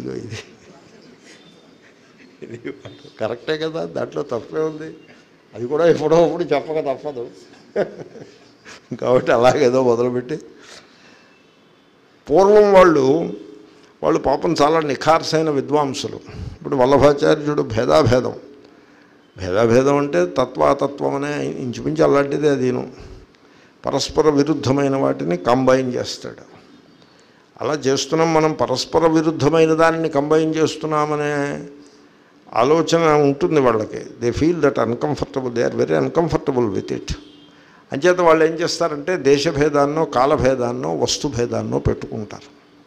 ఇది కరెక్టే కదా, దాంట్లో తప్పే ఉంది. అది కూడా ఎప్పుడో అప్పుడు చెప్పక తప్పదు. కాబట్టి అలాగేదో మొదలుపెట్టి పూర్వం వాళ్ళు పాపం చాలా నిఖార్సైన విద్వాంసులు. ఇప్పుడు వల్లభాచార్యుడు భేదాభేదం అంటే తత్వాతత్వం అనే ఇంచుమించు అలాంటిదే. అదిను పరస్పర విరుద్ధమైన వాటిని కంబైన్ చేస్తాడు. అలా చేస్తున్నాం మనం, పరస్పర విరుద్ధమైన దానిని కంబైన్ చేస్తున్నామనే ఆలోచన ఉంటుంది వాళ్ళకి. They feel that uncomfortable, they are very uncomfortable with it. అంచేత వాళ్ళు ఏం చేస్తారంటే దేశభేదాన్నో కాలభేదాన్నో వస్తుభేదాన్నో పెట్టుకుంటారు.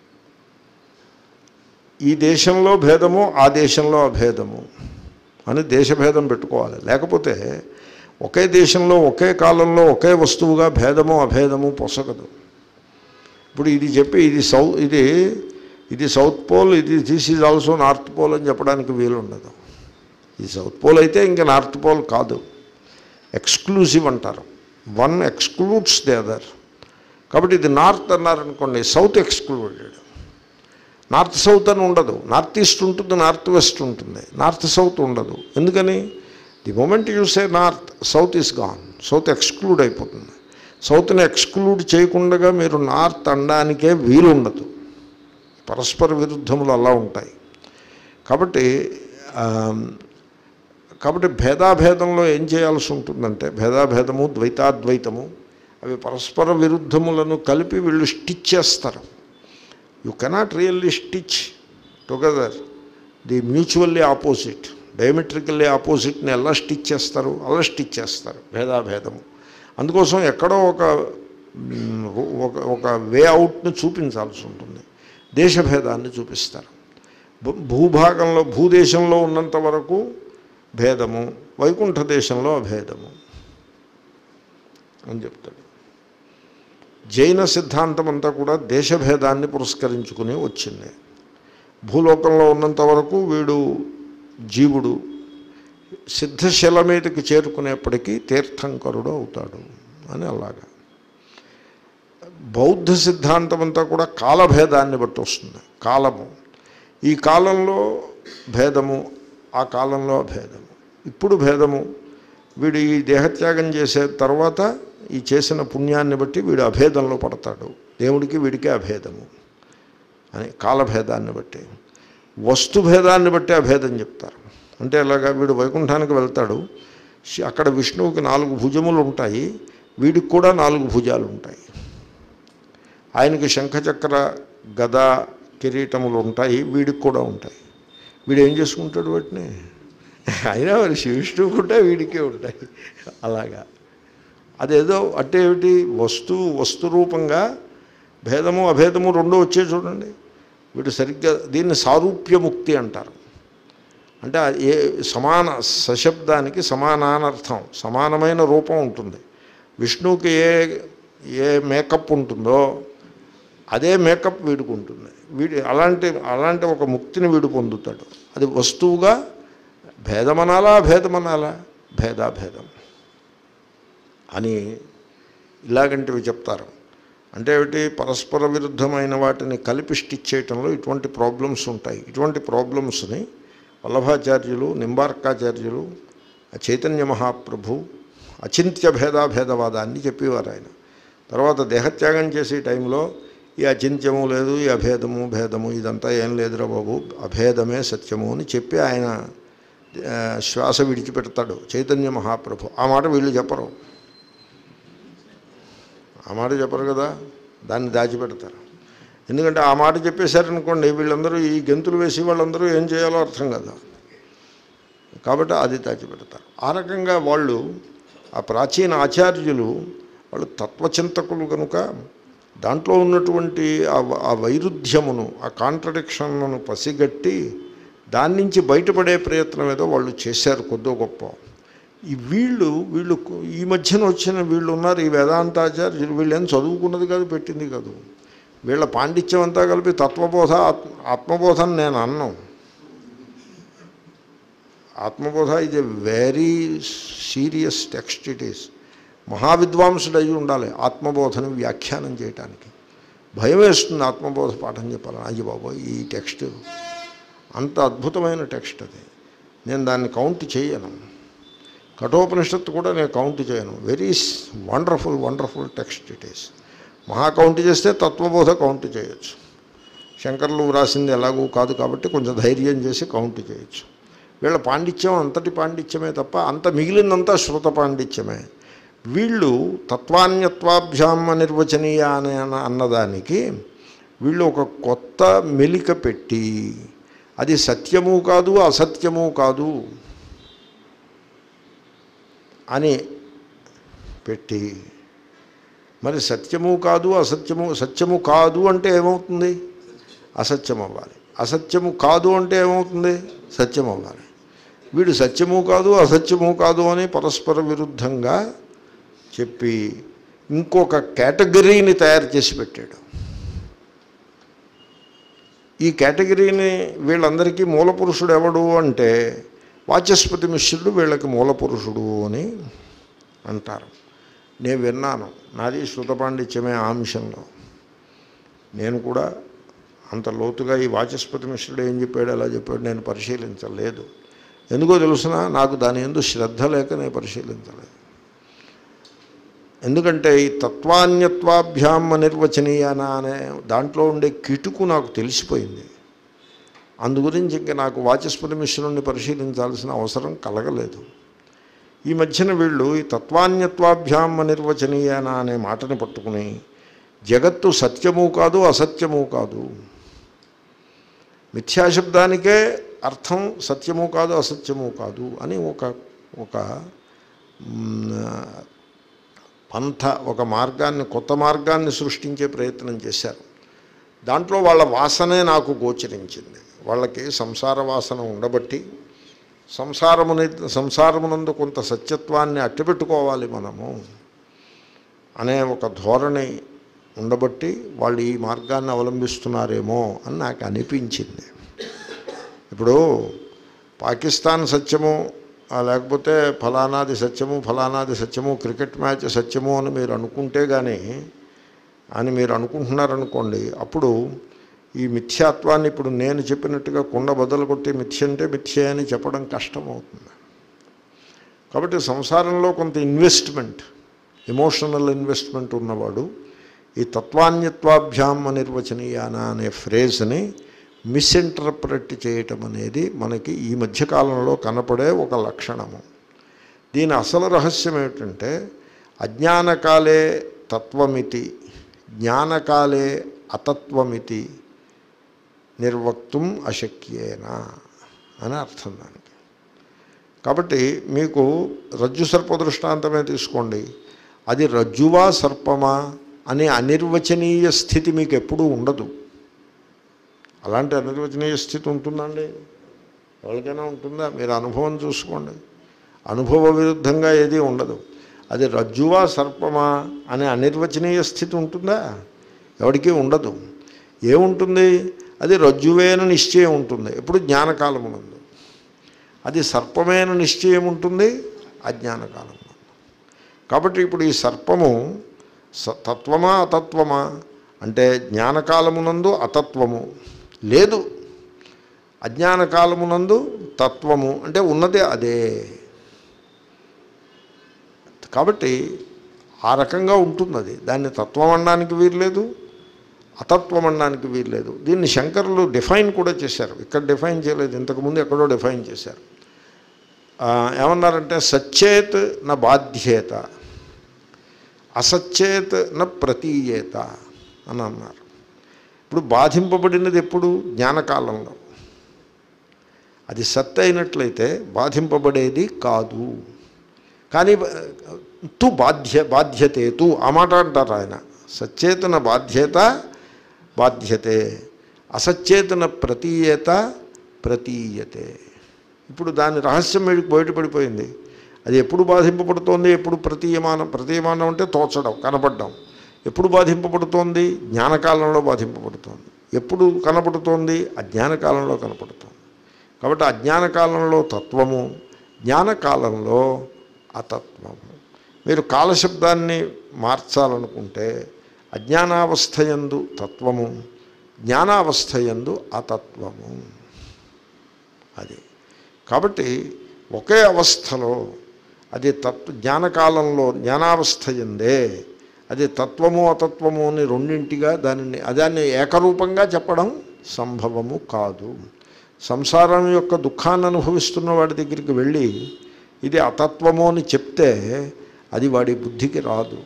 ఈ దేశంలో భేదము, ఆ దేశంలో అభేదము అని దేశభేదం పెట్టుకోవాలి. లేకపోతే ఒకే దేశంలో ఒకే కాలంలో ఒకే వస్తువుగా భేదము అభేదము పొసగదు. ఇప్పుడు ఇది చెప్పి ఇది south pole, this is also north pole అని చెప్పడానికి వీలు ఉండదు. ఇది సౌత్ పోల్ అయితే ఇంకా నార్త్ పోల్ కాదు. ఎక్స్క్లూజివ్ అంటారు. One excludes the other. కాబట్టి ఇది నార్త్ అన్నారనుకోండి, సౌత్ ఎక్స్క్లూడెడ్. నార్త్ సౌత్ అని ఉండదు. నార్త్ ఈస్ట్ ఉంటుంది, నార్త్ వెస్ట్ ఉంటుంది, నార్త్ సౌత్ ఉండదు. ఎందుకని? The moment you say north, south is gone. South exclude అయిపోతుంది. సౌత్ని ఎక్స్క్లూడ్ చేయకుండా మీరు నార్త్ అనడానికే వీలు ఉండదు. పరస్పర విరుద్ధములు అలా ఉంటాయి. కాబట్టి భేదాభేదంలో ఏం చేయాల్సి ఉంటుందంటే, భేదాభేదము ద్వైతాద్వైతము అవి పరస్పర విరుద్ధములను కలిపి వీళ్ళు స్టిచ్ చేస్తారు. You cannot really stitch together the mutually opposite, diametrically ఆపోజిట్ని ఎలా స్టిచ్ చేస్తారు, అలా స్టిచ్ చేస్తారు భేదాభేదము. అందుకోసం ఎక్కడో ఒక వే అవుట్ని చూపించాల్సి ఉంటుంది. దేశభేదాన్ని చూపిస్తారు. భూభాగంలో భూదేశంలో ఉన్నంత వరకు భేదము, వైకుంఠ దేశంలో అభేదము అని చెప్తాడు. జైన సిద్ధాంతం అంతా కూడా దేశభేదాన్ని పురస్కరించుకుని వచ్చింది. భూలోకంలో ఉన్నంత వరకు వీడు జీవుడు సిద్ధశిల మీదకి చేరుకునేప్పటికీ తీర్థంకరుడు అవుతాడు అని అలాగా. బౌద్ధ సిద్ధాంతం అంతా కూడా కాలభేదాన్ని బట్టి వస్తుంది. కాలము, ఈ కాలంలో భేదము, ఆ కాలంలో అభేదము. ఇప్పుడు భేదము, వీడు ఈ దేహత్యాగం చేసే తర్వాత ఈ చేసిన పుణ్యాన్ని బట్టి వీడు అభేదంలో పడతాడు, దేవుడికి వీడికి అభేదము అని కాలభేదాన్ని బట్టి. వస్తుభేదాన్ని బట్టి అభేదం చెప్తారు. అంటే అలాగా వీడు వైకుంఠానికి వెళ్తాడు, అక్కడ విష్ణువుకి 4 భుజములు ఉంటాయి, వీడికి కూడా 4 భుజాలు ఉంటాయి. ఆయనకి శంఖచక్ర గద కిరీటములు ఉంటాయి, వీడికి కూడా ఉంటాయి. వీడు ఏం చేసుకుంటాడు వాటిని? అయినా మరి విష్ణువుకు ఉంటాయి, వీడికే ఉంటాయి. అలాగా అదేదో అంటే ఏమిటి, వస్తు రూపంగా భేదము అభేదము రెండూ వచ్చే చూడండి. వీడు సరిగ్గా దీన్ని సారూప్యముక్తి అంటారు. అంటే సశబ్దానికి సమానానర్థం, సమానమైన రూపం ఉంటుంది. విష్ణువుకి ఏ మేకప్ ఉంటుందో అదే మేకప్ వీడికి ఉంటుంది. అలాంటి ఒక ముక్తిని వీడు పొందుతాడు. అది వస్తువుగా భేదమనాలా భేదమనాలా, భేదాభేదం అని ఇలాగంటివి చెప్తారు. అంటే ఏమిటి, పరస్పర విరుద్ధమైన వాటిని కలిపి స్టిచ్ చేయటంలో ఇటువంటి ప్రాబ్లమ్స్ ఉంటాయి. ఇటువంటి ప్రాబ్లమ్స్ని వల్లభాచార్యులు, నింబార్కాచార్యులు, చైతన్య మహాప్రభు అచింత్య భేదాభేదవాదాన్ని చెప్పేవారు ఆయన. తర్వాత దేహత్యాగం చేసే టైంలో ఈ అచింత్యము లేదు, ఈ అభేదము భేదము ఇదంతా ఏం లేదురా బాబు, అభేదమే సత్యము అని చెప్పి ఆయన శ్వాస విడిచిపెడతాడు చైతన్య మహాప్రభు. ఆ మాట వీళ్ళు చెప్పరు, ఆ మాట చెప్పరు కదా, దాన్ని దాచిపెడతారు. ఎందుకంటే ఆ మాట చెప్పేశారనుకోండి, వీళ్ళందరూ ఈ గెంతులు వేసి వాళ్ళందరూ ఏం చేయాలో అర్థం కదా, కాబట్టి అది దాచిపెడతారు. ఆ రకంగా వాళ్ళు, ఆ ప్రాచీన ఆచార్యులు, వాళ్ళు తత్వచింతకులు కనుక దాంట్లో ఉన్నటువంటి ఆ వైరుధ్యమును, ఆ కాంట్రడిక్షన్లను పసిగట్టి దాని నుంచి బయటపడే ప్రయత్నం ఏదో వాళ్ళు చేశారు కొద్దో గొప్ప. వీళ్ళు ఈ మధ్యన వచ్చిన వీళ్ళు ఉన్నారు, ఈ వేదాంతాచార్యులు, వీళ్ళు ఏం చదువుకున్నది కాదు, పెట్టింది కాదు. వీళ్ళ పాండిత్యం అంతా కలిపి తత్వబోధ ఆత్మబోధ అని నేను అన్నాం. ఆత్మబోధ ఇది very serious text it is. మహావిద్వాంసుడు అయి ఉండాలి ఆత్మబోధను వ్యాఖ్యానం చేయటానికి. భయం వేస్తుంది ఆత్మబోధ పాఠం చెప్పాలని. అయ్యి బాబోయ్, ఈ టెక్స్ట్ అంత అద్భుతమైన టెక్స్ట్ అది, నేను దాన్ని కౌంట్ చేయను. కఠోపనిషత్తు కూడా నేను కౌంట్ చేయను. Very wonderful text it is. మహా కౌంట్ చేస్తే తత్వబోధ కౌంట్ చేయొచ్చు. శంకర్లు వ్రాసింది ఎలాగూ కాదు కాబట్టి కొంచెం ధైర్యం చేసి కౌంట్ చేయొచ్చు. వీళ్ళ పాండిత్యం అంతటి పాండిత్యమే తప్ప అంత మిగిలిందంతా శృత పాండిత్యమే. వీళ్ళు తత్వాన్యత్వాభ్యాం నిర్వచనీయ అన్నదానికి వీళ్ళు ఒక కొత్త మెలిక పెట్టి, అది సత్యము కాదు అసత్యము కాదు అని పెట్టి, మరి సత్యము కాదు అసత్యము, సత్యము కాదు అంటే ఏమవుతుంది? అసత్యం అవ్వాలి. అసత్యము కాదు అంటే ఏమవుతుంది? సత్యం అవ్వాలి. వీడు సత్యము కాదు అసత్యము కాదు అని పరస్పర విరుద్ధంగా చెప్పి ఇంకొక కేటగిరీని తయారు చేసి పెట్టాడు. ఈ కేటగిరీని వీళ్ళందరికీ మూలపురుషుడు ఎవడు అంటే వాచస్పతి మిశ్రుడు వీళ్ళకి మూలపురుషుడు అని అంటారు. నేను విన్నాను, నాది శృత పాండిత్యమే ఆ అంశంలో. నేను కూడా అంత లోతుగా ఈ వాచస్పతి మిశ్రుడు ఏం చెప్పాడు ఎలా చెప్పాడు నేను పరిశీలించలేదు. ఎందుకో తెలుసునా, నాకు దాని యందు శ్రద్ధ లేక నేను పరిశీలించలేదు. ఎందుకంటే ఈ తత్వాన్యత్వాభ్యాం నిర్వచనీయాన అనే దాంట్లో ఉండే కిటుకు నాకు తెలిసిపోయింది. అందుగురించి ఇంకా నాకు వాచస్పతి మిశ్రుడిని పరిశీలించాల్సిన అవసరం కలగలేదు. ఈ మధ్యన వీళ్ళు ఈ తత్వాన్యత్వాభ్యాం నిర్వచనీయాన అనే మాటని పట్టుకుని జగత్తు సత్యము కాదు అసత్యము కాదు, మిథ్యాశబ్దానికే అర్థం సత్యము కాదు అసత్యము కాదు అని ఒక పంథ, ఒక మార్గాన్ని, కొత్త మార్గాన్ని సృష్టించే ప్రయత్నం చేశారు. దాంట్లో వాళ్ళ వాసనే నాకు గోచరించింది. వాళ్ళకి సంసార వాసన ఉండబట్టి సంసారమునందు కొంత సత్యత్వాన్ని అట్టపెట్టుకోవాలి మనము అనే ఒక ధోరణి ఉండబట్టి వాళ్ళు ఈ మార్గాన్ని అవలంబిస్తున్నారేమో అని నాకు అనిపించింది. ఇప్పుడు పాకిస్తాన్ సత్యము, లేకపోతే ఫలానాది సత్యము, క్రికెట్ మ్యాచ్ సత్యము అని మీరు అనుకుంటే కానీ మీరు అనుకుంటున్నారనుకోండి, అప్పుడు ఈ మిథ్యాత్వాన్ని ఇప్పుడు నేను చెప్పినట్టుగా కుండ బద్దలు కొట్టి మిథ్య అంటే మిథ్య అని చెప్పడం కష్టమవుతుంది. కాబట్టి సంసారంలో కొంత ఇన్వెస్ట్మెంట్, ఎమోషనల్ ఇన్వెస్ట్మెంట్ ఉన్నవాడు ఈ తత్వాన్యత్వాభ్యాం అనిర్వచనీయాన అనే ఫ్రేజ్ని మిస్ఇంటర్ప్రెట్ చేయటం అనేది మనకి ఈ మధ్యకాలంలో కనపడే ఒక లక్షణము. దీని అసలు రహస్యం ఏమిటంటే అజ్ఞానకాలే తత్వమితి, జ్ఞానకాలే అతత్వమితి నిర్వక్తుం అశక్యేన అని అర్థం దానికి. కాబట్టి మీకు రజ్జు సర్ప దృష్టాంతమే తీసుకోండి. అది రజ్జువా సర్పమా అనే అనిర్వచనీయ స్థితి మీకు ఎప్పుడూ ఉండదు. అలాంటి అనిర్వచనీయ స్థితి ఉంటుందండి? ఎవరికైనా ఉంటుందా? మీరు అనుభవం చూసుకోండి. అనుభవ విరుద్ధంగా ఏదీ ఉండదు. అది రజ్జువా సర్పమా అనే అనిర్వచనీయ స్థితి ఉంటుందా? ఎవరికీ ఉండదు. ఏముంటుంది? అది రజ్జువేన నిశ్చయం ఉంటుంది ఎప్పుడు జ్ఞానకాలమునందు. అది సర్పమైన నిశ్చయం ఉంటుంది అజ్ఞానకాలమునందు. కాబట్టి ఇప్పుడు ఈ సర్పము తత్వమా అతత్వమా అంటే జ్ఞానకాలమునందు అతత్వము లేదు, అజ్ఞానకాలమునందు తత్వము అంటే ఉన్నదే అదే. కాబట్టి ఆ రకంగా ఉంటుంది అది. దాన్ని తత్వం అనడానికి వీల్లేదు, అతత్వం అనడానికి వీల్లేదు. దీన్ని శంకరులు డిఫైన్ కూడా చేశారు. ఇక్కడ డిఫైన్ చేయలేదు, ఇంతకుముందు ఎక్కడో డిఫైన్ చేశారు. ఏమన్నారంటే సచ్చేత్ న బాధ్యేత, అసచ్చేత్ న ప్రతీయేత అని అన్నారు. ఇప్పుడు బాధింపబడినది ఎప్పుడు? జ్ఞానకాలంలో. అది సత్ అయినట్లయితే బాధింపబడేది కాదు. కానీ తు బాధ్యతే తు ఆ మాట అంటారు ఆయన. సచ్చేతన బాధ్యత బాధ్యతే, అసచ్చేతన ప్రతీయత ప్రతీయతే. ఇప్పుడు దాని రహస్యం మీకు బయటపడిపోయింది. అది ఎప్పుడు బాధింపబడుతోంది, ఎప్పుడు ప్రతీయమానం అంటే తోచడం, కనపడడం. ఎప్పుడు బాధింపబడుతోంది? జ్ఞానకాలంలో బాధింపబడుతోంది. ఎప్పుడు కనపడుతోంది? అజ్ఞానకాలంలో కనపడుతోంది. కాబట్టి అజ్ఞానకాలంలో తత్వము, జ్ఞానకాలంలో అతత్వము. మీరు కాలశబ్దాన్ని మార్చాలనుకుంటే అజ్ఞానావస్థయందు తత్వము, జ్ఞానావస్థయందు అతత్వము. అది కాబట్టి ఒకే అవస్థలో అది జ్ఞానకాలంలో జ్ఞానావస్థయందే అది తత్వము అతత్వము అని రెండింటిగా దాన్ని ఏకరూపంగా చెప్పడం సంభవము కాదు. సంసారం యొక్క దుఃఖాన్ని అనుభవిస్తున్న వాడి దగ్గరికి వెళ్ళి ఇది అతత్వము అని చెప్తే అది వాడి బుద్ధికి రాదు.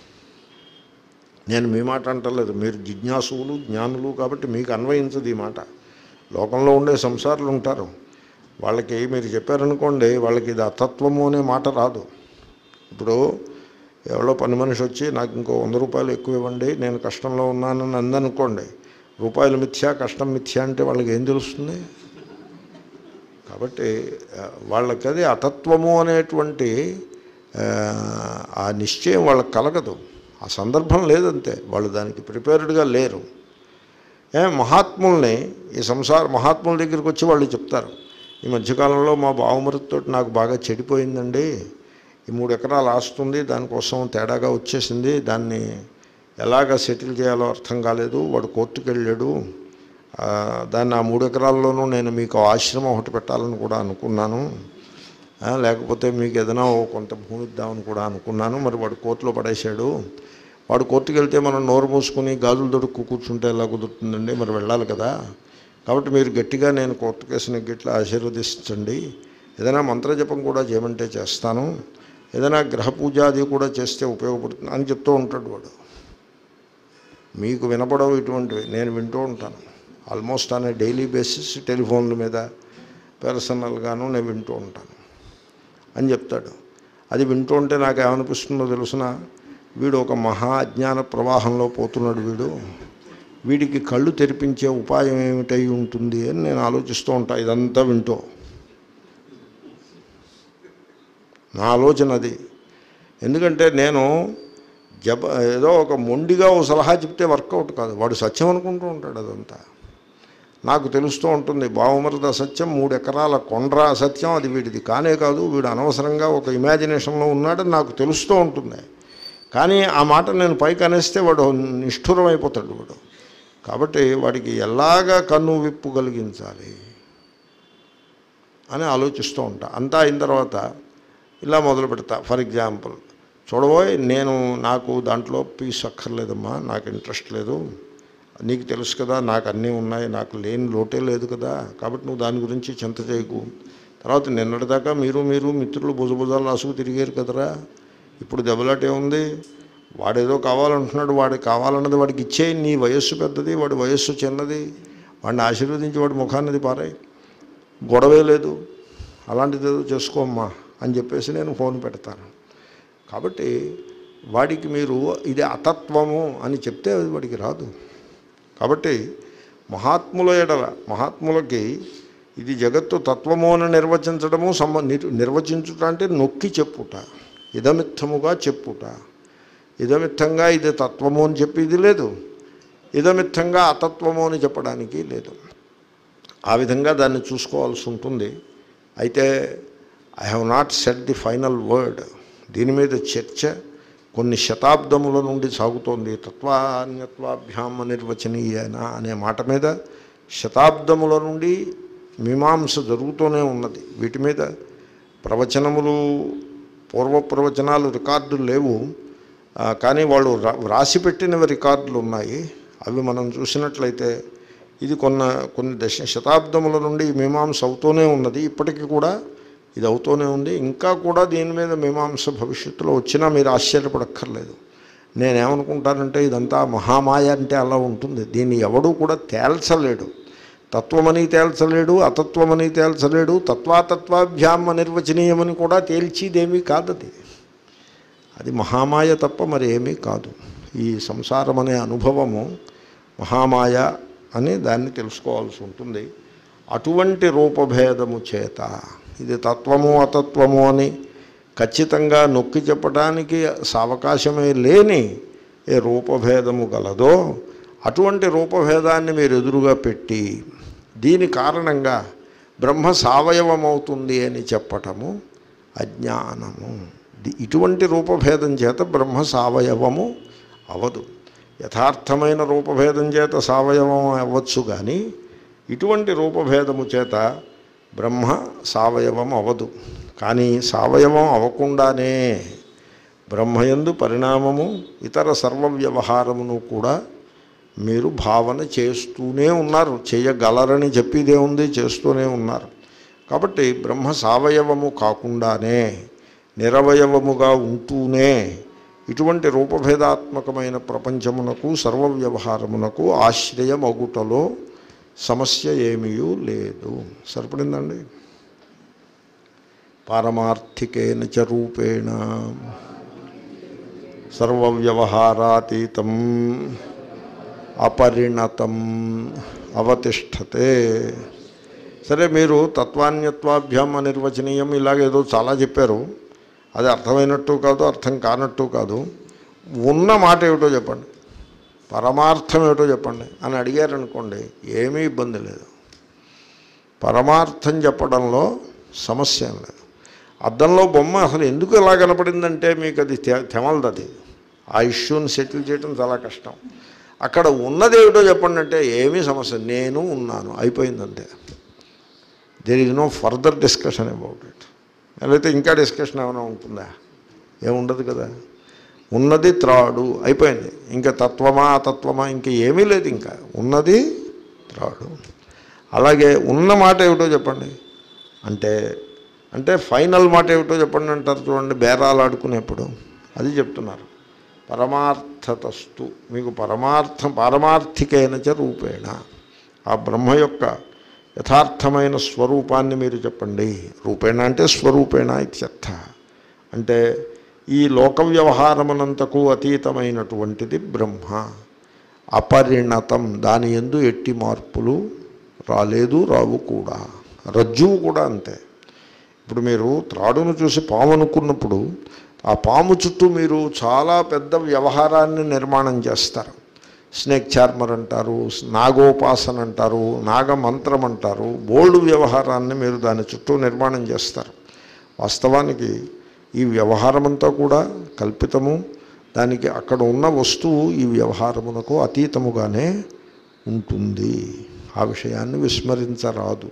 నేను మీ మాట అంటలేదు, మీరు జిజ్ఞాసువులు జ్ఞానులు కాబట్టి మీకు అన్వయించదు ఈ మాట. లోకంలో ఉండే సంసారులు ఉంటారు, వాళ్ళకి మీరు చెప్పారనుకోండి, వాళ్ళకి ఇది అతత్వము అనే మాట రాదు. ఇప్పుడు ఎవరో పని మనిషి వచ్చి నాకు ఇంకో 100 రూపాయలు ఎక్కువ ఇవ్వండి, నేను కష్టంలో ఉన్నానని అందనుకోండి, రూపాయలు మిథ్యా కష్టం మిథ్యా అంటే వాళ్ళకి ఏం తెలుస్తుంది? కాబట్టి వాళ్ళకి అది అతత్వము అనేటువంటి ఆ నిశ్చయం వాళ్ళకి కలగదు. ఆ సందర్భం లేదంతే, వాళ్ళు దానికి ప్రిపేర్డ్గా లేరు. మహాత్ముల్ని ఈ మహాత్ముల దగ్గరికి వచ్చి వాళ్ళు చెప్తారు, ఈ మధ్యకాలంలో మా బావమరితో నాకు బాగా చెడిపోయిందండి, ఈ 3 ఎకరాలు ఆస్తుంది, దానికోసం తేడాగా వచ్చేసింది, దాన్ని ఎలాగ సెటిల్ చేయాలో అర్థం కాలేదు, వాడు కోర్టుకు వెళ్ళాడు, దాన్ని ఆ 3 ఎకరాల్లోనూ నేను మీకు ఆశ్రమం ఒకటి పెట్టాలని కూడా అనుకున్నాను, లేకపోతే మీకు ఏదైనా కొంత భూమి ఇద్దామని కూడా అనుకున్నాను, మరి వాడు కోర్టులో పడేశాడు, వాడు కోర్టుకు వెళ్తే మనం నోరు మూసుకుని గాజులు దొడుక్కు కూర్చుంటే ఎలా కుదురుతుందండి, మరి వెళ్ళాలి కదా, కాబట్టి మీరు గట్టిగా నేను కోర్టు కేసు నెగ్గిట్లా ఆశీర్వదించండి, ఏదైనా మంత్రజపం కూడా చేయమంటే చేస్తాను, ఏదైనా గ్రహ పూజ అది కూడా చేస్తే ఉపయోగపడుతుంది అని చెప్తూ ఉంటాడు వాడు. మీకు వినపడవు ఇటువంటివి, నేను వింటూ ఉంటాను. Almost on a daily basis టెలిఫోన్ల మీద పర్సనల్గాను నేను వింటూ ఉంటాను అని చెప్తాడు. అది వింటూ ఉంటే నాకు ఏమనిపిస్తుందో తెలుసిన, వీడు ఒక మహా అజ్ఞాన ప్రవాహంలో పోతున్నాడు, వీడికి కళ్ళు తెరిపించే ఉపాయం ఏమిటై ఉంటుంది అని నేను ఆలోచిస్తూ ఉంటాను ఇదంతా వింటూ. నా ఆలోచన అది. ఎందుకంటే నేను ఏదో ఒక మొండిగా ఓ సలహా చెప్తే వర్కౌట్ కాదు, వాడు సత్యం అనుకుంటూ ఉంటాడు. అదంతా నాకు తెలుస్తూ ఉంటుంది. బావమరిది అసత్యం, 3 ఎకరాల కొండ్ర అసత్యం, అది వీడిది కానే కాదు, వీడు అనవసరంగా ఒక ఇమాజినేషన్లో ఉన్నాడని నాకు తెలుస్తూ ఉంటుంది. కానీ ఆ మాట నేను పైకి అనేస్తే వాడు నిష్ఠురం అయిపోతాడు వాడు. కాబట్టి వాడికి ఎలాగా కన్ను విప్పు కలిగించాలి అని ఆలోచిస్తూ ఉంటా. అంతా అయిన తర్వాత ఇలా మొదలు పెడతా. ఫర్ ఎగ్జాంపుల్, చూడబోయ్, నాకు దాంట్లో పీస్ అక్కర్లేదమ్మా, నాకు ఇంట్రెస్ట్ లేదు, నీకు తెలుసు కదా నాకు అన్నీ ఉన్నాయి, నాకు లేని లోటే లేదు కదా, కాబట్టి నువ్వు దాని గురించి చింత చేయకు. తర్వాత నిన్నటిదాకా మీరు మిత్రులు భుజభుజాలు రాసుకు తిరిగారు కదరా, ఇప్పుడు దెబ్బలాటే ఉంది, వాడేదో కావాలంటున్నాడు, వాడికి కావాలన్నది వాడికి ఇచ్చేయి, నీ వయస్సు పెద్దది, వాడి వయస్సు చిన్నది, వాడిని ఆశీర్వదించి వాడి ముఖాన్నది పారాయి, గొడవే లేదు, అలాంటిది ఏదో చేసుకోమ్మా అని చెప్పేసి నేను ఫోన్ పెడతాను. కాబట్టి వాడికి మీరు ఇది అతత్వము అని చెప్తే అది వాడికి రాదు. కాబట్టి మహాత్ముల ఎడల, మహాత్ములకి ఇది జగత్తు తత్వము అని నిర్వచించడము, నిర్వచించుట అంటే నొక్కి చెప్పుట, ఇదమిత్తముగా చెప్పుట. ఇదమిత్తంగా ఇది తత్వము అని చెప్పి ఇది లేదు, ఇదమిత్తంగా అతత్వము అని చెప్పడానికి లేదు. ఆ విధంగా దాన్ని చూసుకోవాల్సి ఉంటుంది. అయితే I have not set the final word. దీని మీద చర్చ కొన్ని శతాబ్దముల నుండి సాగుతోంది. తత్వాన్యత్వాభ్యాం నిర్వచనీయన అనే మాట మీద శతాబ్దముల నుండి మీమాంస జరుగుతూనే ఉన్నది. వీటి మీద ప్రవచనములు, పూర్వ ప్రవచనాలు రికార్డులు లేవు, కానీ వాళ్ళు వ్రాసిపెట్టినవి రికార్డులు ఉన్నాయి. అవి మనం చూసినట్లయితే ఇది కొన్ని శతాబ్దముల నుండి మీమాంస అవుతూనే ఉన్నది. ఇప్పటికీ కూడా ఇది అవుతూనే ఉంది. ఇంకా కూడా దీని మీద మీమాంస భవిష్యత్తులో వచ్చినా మీరు ఆశ్చర్యపడక్కర్లేదు. నేనేమనుకుంటానంటే ఇదంతా మహామాయ అంటే అలా ఉంటుంది. దీన్ని ఎవడూ కూడా తేల్చలేడు. తత్వమని తేల్చలేడు, అతత్వమని తేల్చలేడు, తత్వాతత్వాభ్యాం నిర్వచనీయమని కూడా తేల్చిదేమీ కాదది. అది మహామాయ తప్ప మరి ఏమీ కాదు. ఈ సంసారం అనే అనుభవము మహామాయ అని దాన్ని తెలుసుకోవాల్సి ఉంటుంది. అటువంటి రూపభేదము చేత ఇది తత్వము అతత్వము అని ఖచ్చితంగా నొక్కి చెప్పడానికి అవకాశమే లేని ఏ రూపభేదము గలదో అటువంటి రూపభేదాన్ని మీరు ఎదురుగా పెట్టి దీని కారణంగా బ్రహ్మ సవయవమవుతుంది అని చెప్పటము అజ్ఞానము. ఇటువంటి రూపభేదం చేత బ్రహ్మ సవయవము అవదు. యథార్థమైన రూపభేదం చేత సవయవం అవ్వచ్చు, కానీ ఇటువంటి రూపభేదము చేత బ్రహ్మ సవయవం అవదు. కానీ సవయవం అవ్వకుండానే బ్రహ్మయందు పరిణామము, ఇతర సర్వ వ్యవహారమును కూడా మీరు భావన చేస్తూనే ఉన్నారు. చేయగలరని చెప్పేదే ఉంది, చేస్తూనే ఉన్నారు. కాబట్టి బ్రహ్మ సవయవము కాకుండానే నిరవయవముగా ఉంటూనే ఇటువంటి రూపభేదాత్మకమైన ప్రపంచమునకు సర్వ వ్యవహారమునకు ఆశ్రయమగుటలో సమస్య ఏమీ లేదు. సరిపడిందండి. పారమార్థికేన చ రూపేణ సర్వవ్యవహారాతీతం అపరిణతం అవతిష్టతే. సరే, మీరు తత్వాన్యత్వాభ్యాం అనిర్వచనీయం ఇలాగేదో చాలా చెప్పారు. అది అర్థమైనట్టు కాదు, అర్థం కానట్టు కాదు. ఉన్న మాట ఏమిటో చెప్పండి, పరమార్థం ఏమిటో చెప్పండి అని అడిగారనుకోండి, ఏమీ ఇబ్బంది లేదు. పరమార్థం చెప్పడంలో సమస్య ఏం లేదు. అద్దంలో బొమ్మ అసలు ఎందుకు ఎలా కనపడిందంటే మీకు అది తెమలదు. అది ఆ ఇష్యూని సెటిల్ చేయడం చాలా కష్టం. అక్కడ ఉన్నదేమిటో చెప్పండి అంటే ఏమీ సమస్య, నేను ఉన్నాను, అయిపోయిందంతే. There is no further discussion about it. లేకపోతే ఇంకా డిస్కషన్ ఏమైనా ఉంటుందా? ఏముండదు కదా. ఉన్నది త్రాడు, అయిపోయింది. ఇంకా తత్వమా అతత్వమా ఇంకా ఏమీ లేదు. ఇంకా ఉన్నది త్రాడు. అలాగే ఉన్న మాట ఏమిటో చెప్పండి అంటే ఫైనల్ మాట ఏమిటో చెప్పండి అంటారు చూడండి, బేరాలు ఆడుకునేప్పుడు. అది చెప్తున్నారు. పరమార్థతస్తు, మీకు పారమార్థికైన చ రూపేణ, ఆ బ్రహ్మ యొక్క యథార్థమైన స్వరూపాన్ని మీరు చెప్పండి. రూపేణ అంటే స్వరూపేణ ఇత్యర్థ. అంటే ఈ లోక వ్యవహారమునంతకు అతీతమైనటువంటిది బ్రహ్మ, అపరిణతం, దాని యందు ఎట్టి మార్పులు రాలేదు, రావు కూడా. రజ్జువు కూడా అంతే. ఇప్పుడు మీరు త్రాడును చూసి పాము అనుకున్నప్పుడు ఆ పాము చుట్టూ మీరు చాలా పెద్ద వ్యవహారాన్ని నిర్మాణం చేస్తారు. స్నేక్ చార్మర్ అంటారు, నాగోపాసన అంటారు, నాగమంత్రం అంటారు. బోల్డ్ వ్యవహారాన్ని మీరు దాని చుట్టూ నిర్మాణం చేస్తారు. వాస్తవానికి ఈ వ్యవహారమంతా కూడా కల్పితము. దానికి అక్కడ ఉన్న వస్తువు ఈ వ్యవహారమునకు అతీతముగానే ఉంటుంది. ఆ విషయాన్ని విస్మరించరాదు.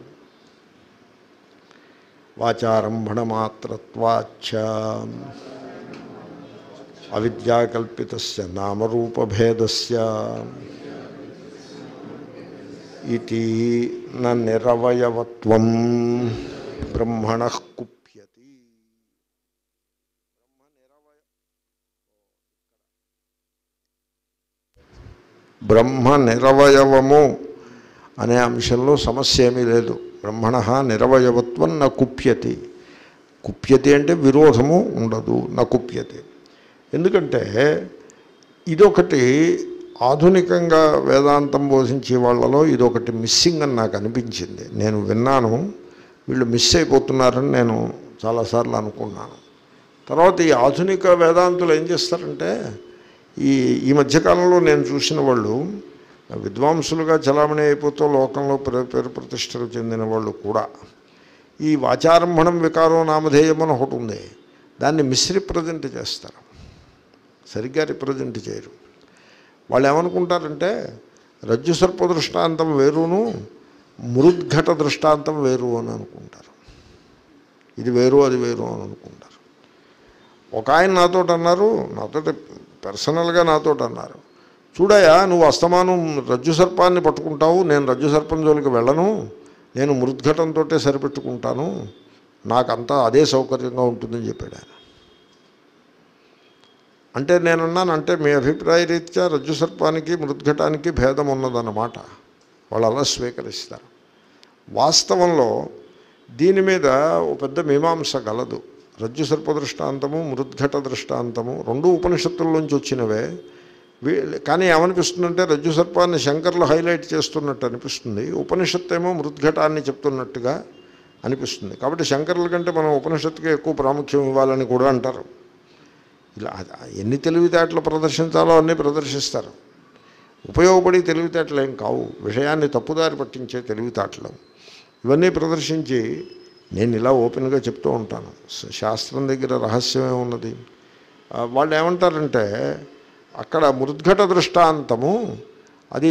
వాచారంభణ మాత్రత్వాచ్చ అవిద్యాకల్పితస్య నామరూపభేదస్య ఇతి న నిరవయవత్వం బ్రహ్మణః కుప్యతి. బ్రహ్మ నిరవయవము అనే అంశంలో సమస్య ఏమీ లేదు. బ్రహ్మణః నిరవయవత్వం న కుప్యతి. కుప్యతి అంటే విరోధము ఉండదు, న కుప్యతి. ఎందుకంటే ఇదొకటి ఆధునికంగా వేదాంతం బోధించే వాళ్ళలో ఇదొకటి మిస్సింగ్ అని నాకు అనిపించింది. నేను విన్నాను, వీళ్ళు మిస్ అయిపోతున్నారని నేను చాలాసార్లు అనుకున్నాను. తర్వాత ఈ ఆధునిక వేదాంతులు ఏం చేస్తారంటే, ఈ మధ్యకాలంలో నేను చూసిన వాళ్ళు విద్వాంసులుగా చలామణి అయిపోతూ లోకంలో పేరు ప్రతిష్టలు చెందిన వాళ్ళు కూడా ఈ వాచారంభణం వికారం నామధేయం అని ఒకటి ఉంది, దాన్ని మిస్రిప్రజెంట్ చేస్తారు, సరిగ్గా రిప్రజెంట్ చేయరు. వాళ్ళు ఏమనుకుంటారంటే రజ్జు సర్ప దృష్టాంతం వేరును మృద్ఘట దృష్టాంతం వేరు అని అనుకుంటారు. ఇది వేరు అది వేరు అని అనుకుంటారు. ఒక ఆయన నాతో అన్నారు, నాతో పర్సనల్గా నాతో అన్నారు, చూడయా నువ్వు అస్తమానం రజ్జు సర్పాన్ని పట్టుకుంటావు, నేను రజ్జు సర్పం జోలికి వెళ్ళను, నేను మృద్ఘటంతో సరిపెట్టుకుంటాను, నాకంతా అదే సౌకర్యంగా ఉంటుందని చెప్పాడు ఆయన. అంటే నేనన్నాను, అంటే మీ అభిప్రాయ రీత్యా రజ్జు సర్పానికి మృద్ఘటానికి భేదం ఉన్నదన్నమాట. వాళ్ళు అలా స్వీకరిస్తారు. వాస్తవంలో దీని మీద ఓ పెద్ద మీమాంస గలదు. రజ్జు సర్ప దృష్టాంతము మృద్ఘట దృష్టాంతము రెండు ఉపనిషత్తుల్లోంచి వచ్చినవే. కానీ ఏమనిపిస్తుందంటే రజ్జు సర్పాన్ని శంకర్లు హైలైట్ చేస్తున్నట్టు అనిపిస్తుంది, ఉపనిషత్తు ఏమో మృద్ఘటాన్ని చెప్తున్నట్టుగా అనిపిస్తుంది. కాబట్టి శంకర్ల కంటే మనం ఉపనిషత్తుకే ఎక్కువ ప్రాముఖ్యం ఇవ్వాలని కూడా అంటారు. ఇలా ఎన్ని తెలివితేటలు ప్రదర్శించాలో అన్నీ ప్రదర్శిస్తారు. ఉపయోగపడి తెలివితేటలు ఏం కావు, విషయాన్ని తప్పుదారి పట్టించే తెలివితేటలు ఇవన్నీ ప్రదర్శించి నేను ఇలా ఓపెన్గా చెప్తూ ఉంటాను. శాస్త్రం దగ్గర రహస్యమే ఉన్నది. వాళ్ళు ఏమంటారంటే అక్కడ మృద్ఘట దృష్టాంతము అది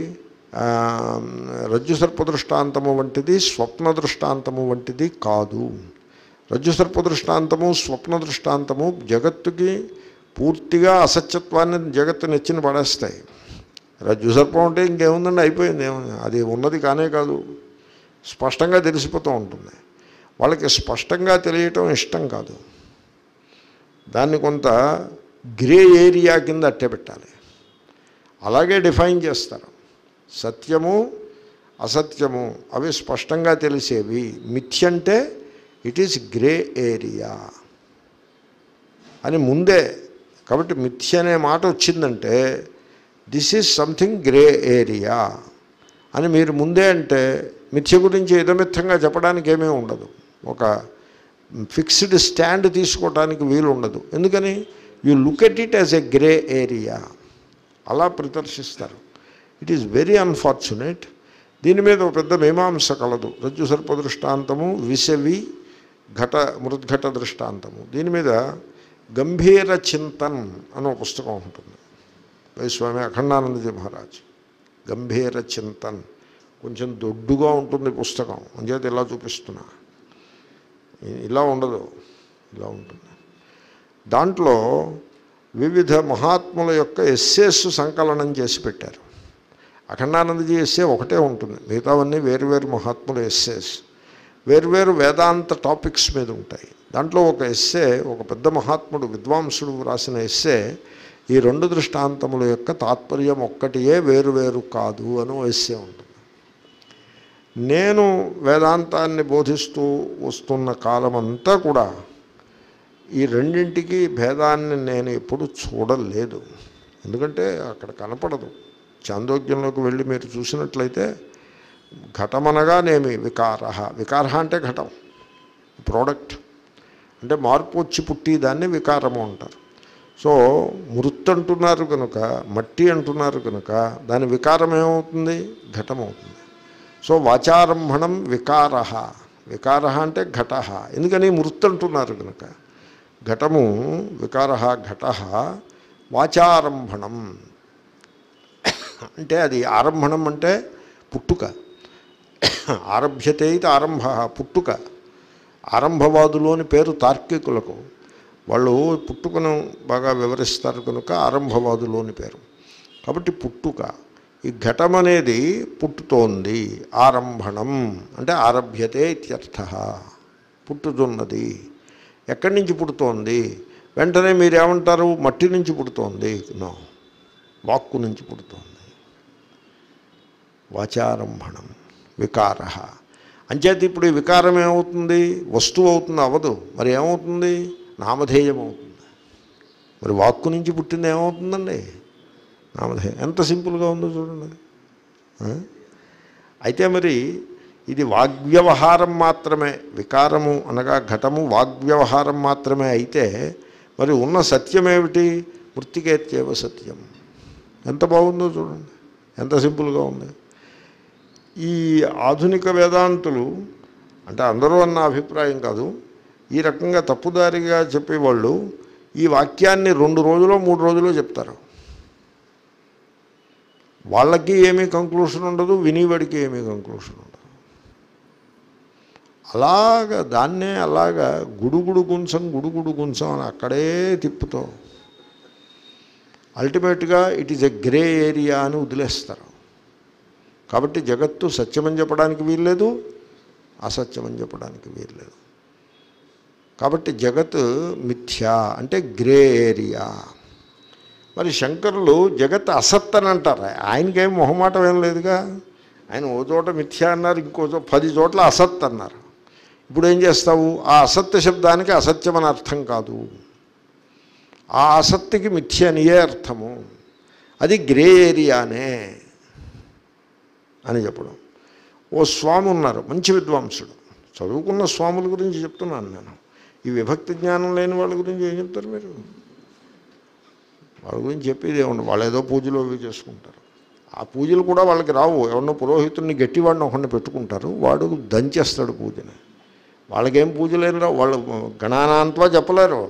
రజ్జు సర్ప దృష్టాంతము వంటిది, స్వప్న దృష్టాంతము వంటిది కాదు. రజ్జు సర్ప దృష్టాంతము స్వప్న దృష్టాంతము జగత్తుకి పూర్తిగా అసత్యత్వాన్ని జగత్తు నెచ్చిన పడేస్తాయి. రజ్జు సర్పం అంటే ఇంకేముందండి, అయిపోయింది, ఏముంది, అది ఉన్నది కానే కాదు, స్పష్టంగా తెలిసిపోతూ ఉంటుంది. వాళ్ళకి స్పష్టంగా తెలియటం ఇష్టం కాదు, దాన్ని కొంత గ్రే ఏరియా కింద అట్టెపెట్టాలి. అలాగే డిఫైన్ చేస్తారు. సత్యము అసత్యము అవి స్పష్టంగా తెలిసేవి. మిథ్య అంటే ఇట్ ఈస్ గ్రే ఏరియా అని ముందే. కాబట్టి మిథ్య అనే మాట వచ్చిందంటే this is something grey area అని మీరు ముందే అంటే మిథ్య గురించి ఇదమిత్తంగా చెప్పడానికి ఏమీ ఉండదు. ఒక ఫిక్స్డ్ స్టాండ్ తీసుకోవడానికి వీలు ఉండదు. ఎందుకని you look at it as a grey area, అలా ప్రదర్శిస్తారు. It is very unfortunate. దీని మీద ఒక పెద్ద మీమాంస కలదు. రజ్జు సర్ప దృష్టాంతము విసవి ఘట మృద్ఘట దృష్టాంతము. దీని మీద గంభీర చింతన్ అనే ఒక పుస్తకం ఉంటుంది, స్వామి అఖండానందజీ మహారాజ్. గంభీర చింతన్ కొంచెం దొడ్డుగా ఉంటుంది పుస్తకం, అంచేత ఇలా చూపిస్తున్నా. ఇలా ఉండదు, ఇలా ఉంటుంది. దాంట్లో వివిధ మహాత్ముల యొక్క ఎస్సేస్ సంకలనం చేసి పెట్టారు. అఖండానందజీ ఎస్సే ఒకటే ఉంటుంది, మిగతావన్నీ వేరువేరు మహాత్ముల ఎస్సేస్ వేరువేరు వేదాంత టాపిక్స్ మీద ఉంటాయి. దాంట్లో ఒక ఎస్సే, ఒక పెద్ద మహాత్ముడు విద్వాంసుడు రాసిన ఎస్సే ఈ రెండు దృష్టాంతముల యొక్క తాత్పర్యం ఒక్కటియే, వేరువేరు కాదు అని ఎస్సే ఉంటుంది. నేను వేదాంతాన్ని బోధిస్తూ వస్తున్న కాలమంతా కూడా ఈ రెండింటికి భేదాన్ని నేను ఎప్పుడు చూడలేదు. ఎందుకంటే అక్కడ కనపడదు. చాందోగ్యంలోకి వెళ్ళి మీరు చూసినట్లయితే ఘటమనగానేమి వికార, వికార అంటే ఘటం, ప్రోడక్ట్ అంటే మార్పు వచ్చి పుట్టి దాన్ని వికారము అంటారు. సో మృత్ అంటున్నారు కనుక, మట్టి అంటున్నారు కనుక దాని వికారం ఏమవుతుంది? ఘటం అవుతుంది. సో వాచారంభణం వికార, వికార అంటే ఘట. ఎందుకని మృత్ అంటున్నారు కనుక ఘటము వికార ఘట వాచారంభణం అంటే అది ఆరంభణం అంటే పుట్టుక. ఆరభ్యతే ఇది ఆరంభ, పుట్టుక. ఆరంభవాదులోని పేరు తార్కికులకు, వాళ్ళు పుట్టుకను బాగా వివరిస్తారు కనుక ఆరంభవాదులోని పేరు. కాబట్టి పుట్టుక, ఈ ఘటం అనేది పుట్టుతోంది. ఆరంభణం అంటే ఆరభ్యతే ఇత్యర్థ, పుట్టుతున్నది. ఎక్కడి నుంచి పుడుతోంది? వెంటనే మీరేమంటారు? మట్టి నుంచి పుడుతోంది. నో, వాక్కు నుంచి పుడుతోంది. వాచారంభణం వికార. అంచేత ఇప్పుడు ఈ వికారం ఏమవుతుంది? వస్తువు అవుతుంది, అవ్వదు. మరి ఏమవుతుంది? నామధేయం అవుతుంది. మరి వాక్కు నుంచి పుట్టింది ఏమవుతుందండి? నామధేయం. ఎంత సింపుల్గా ఉందో చూడండి. అయితే మరి ఇది వాగ్వ్యవహారం మాత్రమే, వికారము అనగా ఘటము వాగ్వ్యవహారం మాత్రమే అయితే మరి ఉన్న సత్యం ఏమిటి? మృత్తికేత్యేవ సత్యం. ఎంత బాగుందో చూడండి, ఎంత సింపుల్గా ఉంది. ఈ ఆధునిక వేదాంతులు అంటే అందరూ అన్న అభిప్రాయం కాదు, ఈ రకంగా తప్పుదారిగా చెప్పేవాళ్ళు ఈ వాక్యాన్ని 2 రోజులో 3 రోజులో చెప్తారు. వాళ్ళకి ఏమీ కంక్లూషన్ ఉండదు, వినివాడికి ఏమీ కంక్లూషన్ ఉండదు. అలాగా దాన్నే అలాగా గుడుగుడు గుంసం అని అక్కడే తిప్పుతో అల్టిమేట్గా it is a grey area అని వదిలేస్తారు. కాబట్టి జగత్తు సత్యమని చెప్పడానికి వీల్లేదు, అసత్యమని చెప్పడానికి వీల్లేదు. కాబట్టి జగత్ మిథ్యా అంటే గ్రే ఏరియా. మరి శంకరులు జగత్ అసత్ అని అంటారు. ఆయనకేం మొహమాటం ఏం లేదుగా. ఆయన ఓ చోట మిథ్యా అన్నారు, ఇంకో చోట 10 చోట్ల అసత్ అన్నారు. ఇప్పుడు ఏం చేస్తావు? ఆ అసత్య శబ్దానికి అసత్యం అని అర్థం కాదు, ఆ అసత్తుకి మిథ్య అనియే అర్థము. అది గ్రే ఏరియానే అని చెప్పడం. ఓ స్వామి ఉన్నారు, మంచి విద్వాంసుడు, చదువుకున్న స్వాముల గురించి చెప్తున్నాను నేను. ఈ విభక్తి జ్ఞానం లేని వాళ్ళ గురించి ఏం చెప్తారు మీరు? వాళ్ళ గురించి చెప్పేది ఏమన్నా, వాళ్ళు ఏదో పూజలు అవి చేసుకుంటారు. ఆ పూజలు కూడా వాళ్ళకి రావు. ఎవరినో పురోహితుడిని గట్టివాడిని ఒకరిని పెట్టుకుంటారు, వాడు దంచేస్తాడు పూజని. వాళ్ళకేం పూజలు ఏం రావు, వాళ్ళు గణానాంత్వా చెప్పలేరు.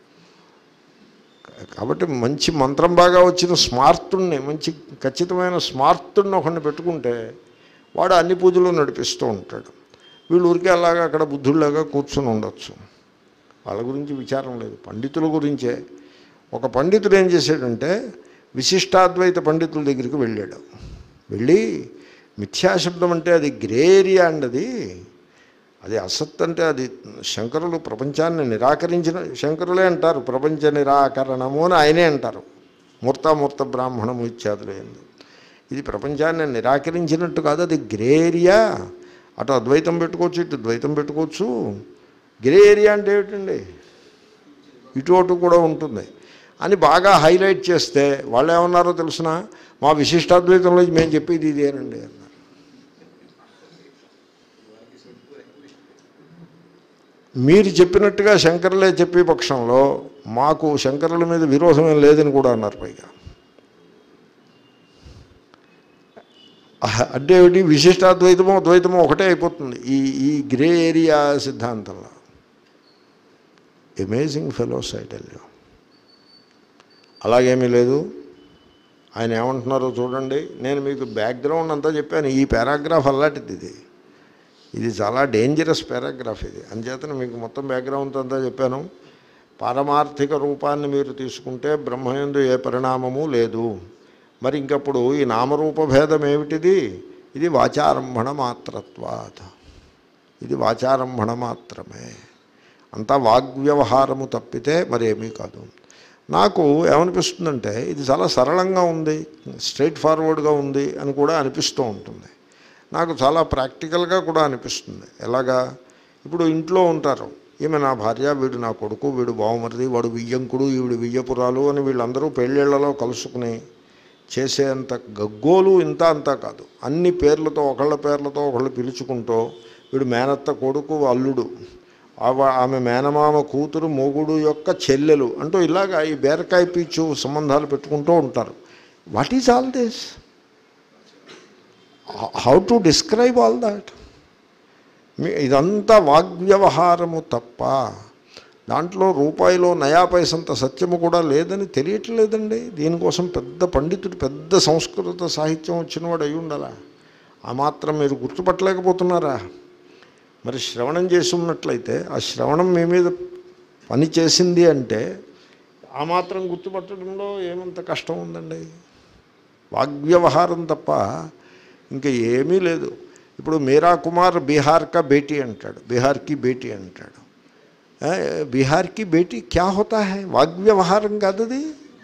కాబట్టి మంచి మంత్రం బాగా వచ్చిన స్మార్తుణ్ణి, మంచి ఖచ్చితమైన స్మార్తుడిని ఒకరిని పెట్టుకుంటే వాడు అన్ని పూజలు నడిపిస్తూ ఉంటాడు. వీళ్ళు ఊరికే అలాగా అక్కడ బుద్ధుల్లాగా కూర్చొని ఉండొచ్చు. వాళ్ళ గురించి విచారం లేదు, పండితుల గురించే. ఒక పండితుడు ఏం చేశాడంటే విశిష్టాద్వైత పండితుల దగ్గరికి వెళ్ళాడు. వెళ్ళి మిథ్యాశబ్దం అంటే అది గ్రే ఏరియా అండి, అది అసత్ అంటే అది శంకరులు ప్రపంచాన్ని నిరాకరించిన, శంకరులే అంటారు ప్రపంచ నిరాకరణము అని ఆయనే అంటారు. మూర్తామూర్త బ్రాహ్మణము ఇత్యాదులు. ఇది ప్రపంచాన్ని నిరాకరించినట్టు కాదు, అది గ్రే ఏరియా. అటు అద్వైతం పెట్టుకోవచ్చు, ఇటు ద్వైతం పెట్టుకోవచ్చు. గ్రే ఏరియా అంటే ఏమిటండి? ఇటు అటు కూడా ఉంటుంది అని బాగా హైలైట్ చేస్తే వాళ్ళు ఏమన్నారో తెలుసిన, మా విశిష్టాద్వైతంలో మేము చెప్పేది ఇదేనండి అన్నారు. మీరు చెప్పినట్టుగా శంకరులే చెప్పే పక్షంలో మాకు శంకరుల మీద విరోధమేం లేదని కూడా అన్నారు. పైగా అంటే ఏమిటి? విశిష్టాద్వైతమో ద్వైతమో ఒకటే అయిపోతుంది ఈ గ్రే ఏరియా సిద్ధాంతంలో. Amazing fellows I tell you. అలాగేమీ లేదు. ఆయన ఏమంటున్నారో చూడండి. నేను మీకు బ్యాక్గ్రౌండ్ అంతా చెప్పాను. ఈ పారాగ్రాఫ్ అలాంటిది, ఇది చాలా డేంజరస్ పారాగ్రాఫ్ ఇది. అంచేతనే మీకు మొత్తం బ్యాక్గ్రౌండ్ అంతా చెప్పాను. పారమార్థిక రూపాన్ని మీరు తీసుకుంటే బ్రహ్మయందు ఏ పరిణామము లేదు. మరి ఇంకప్పుడు ఈ నామరూప భేదం ఏమిటిది? ఇది వాచారంభణ మాత్రత్వాత్, ఇది వాచారంభణ మాత్రమే. అంతా వాగ్వ్యవహారము తప్పితే మరేమీ కాదు. నాకు ఏమనిపిస్తుందంటే ఇది చాలా సరళంగా ఉంది, స్ట్రైట్ ఫార్వర్డ్గా ఉంది అని కూడా అనిపిస్తూ ఉంటుంది. నాకు చాలా ప్రాక్టికల్గా కూడా అనిపిస్తుంది. ఎలాగా, ఇప్పుడు ఇంట్లో ఉంటారు, ఈమె నా భార్య, వీడు నా కొడుకు, వీడు బావమరిది, వాడు వియ్యంకుడు, ఈవిడు వియ్యపురాలు అని వీళ్ళందరూ పెళ్ళిళ్ళలో కలుసుకుని చేసేంత గగ్గోలు ఇంత అంతా కాదు. అన్ని పేర్లతో, ఒకళ్ళ పేర్లతో ఒకళ్ళు పిలుచుకుంటూ, వీడు మేనత్త కొడుకు అల్లుడు, ఆమె మేనమామ కూతురు మొగుడు యొక్క చెల్లెలు అంటూ ఇలాగా ఈ బీరకాయ పీచు సంబంధాలు పెట్టుకుంటూ ఉంటారు. What is all this? How to describe all that? ఇదంతా వాగ్వ్యవహారము తప్ప దాంట్లో రూపాయిలో నయా పైసంత సత్యము కూడా లేదని తెలియట్లేదండి. దీనికోసం పెద్ద పండితుడు, పెద్ద సంస్కృత సాహిత్యం వచ్చినవాడు అయి ఉండాలా? ఆ మాత్రం మీరు గుర్తుపట్టలేకపోతున్నారా? మరి శ్రవణం చేసి ఉన్నట్లయితే ఆ శ్రవణం మీ మీద పని చేసింది అంటే ఆ మాత్రం గుర్తుపట్టడంలో ఏమంత కష్టం ఉందండి? వాగ్వ్యవహారం తప్ప ఇంకా ఏమీ లేదు. ఇప్పుడు మీరా కుమార్ బీహార్కా బేటీ అంటాడు, బీహార్కి బేటీ అంటాడు. బీహార్కి బేటీ క్యా హోతా హై? వాగ్వ్యవహారం కాదది.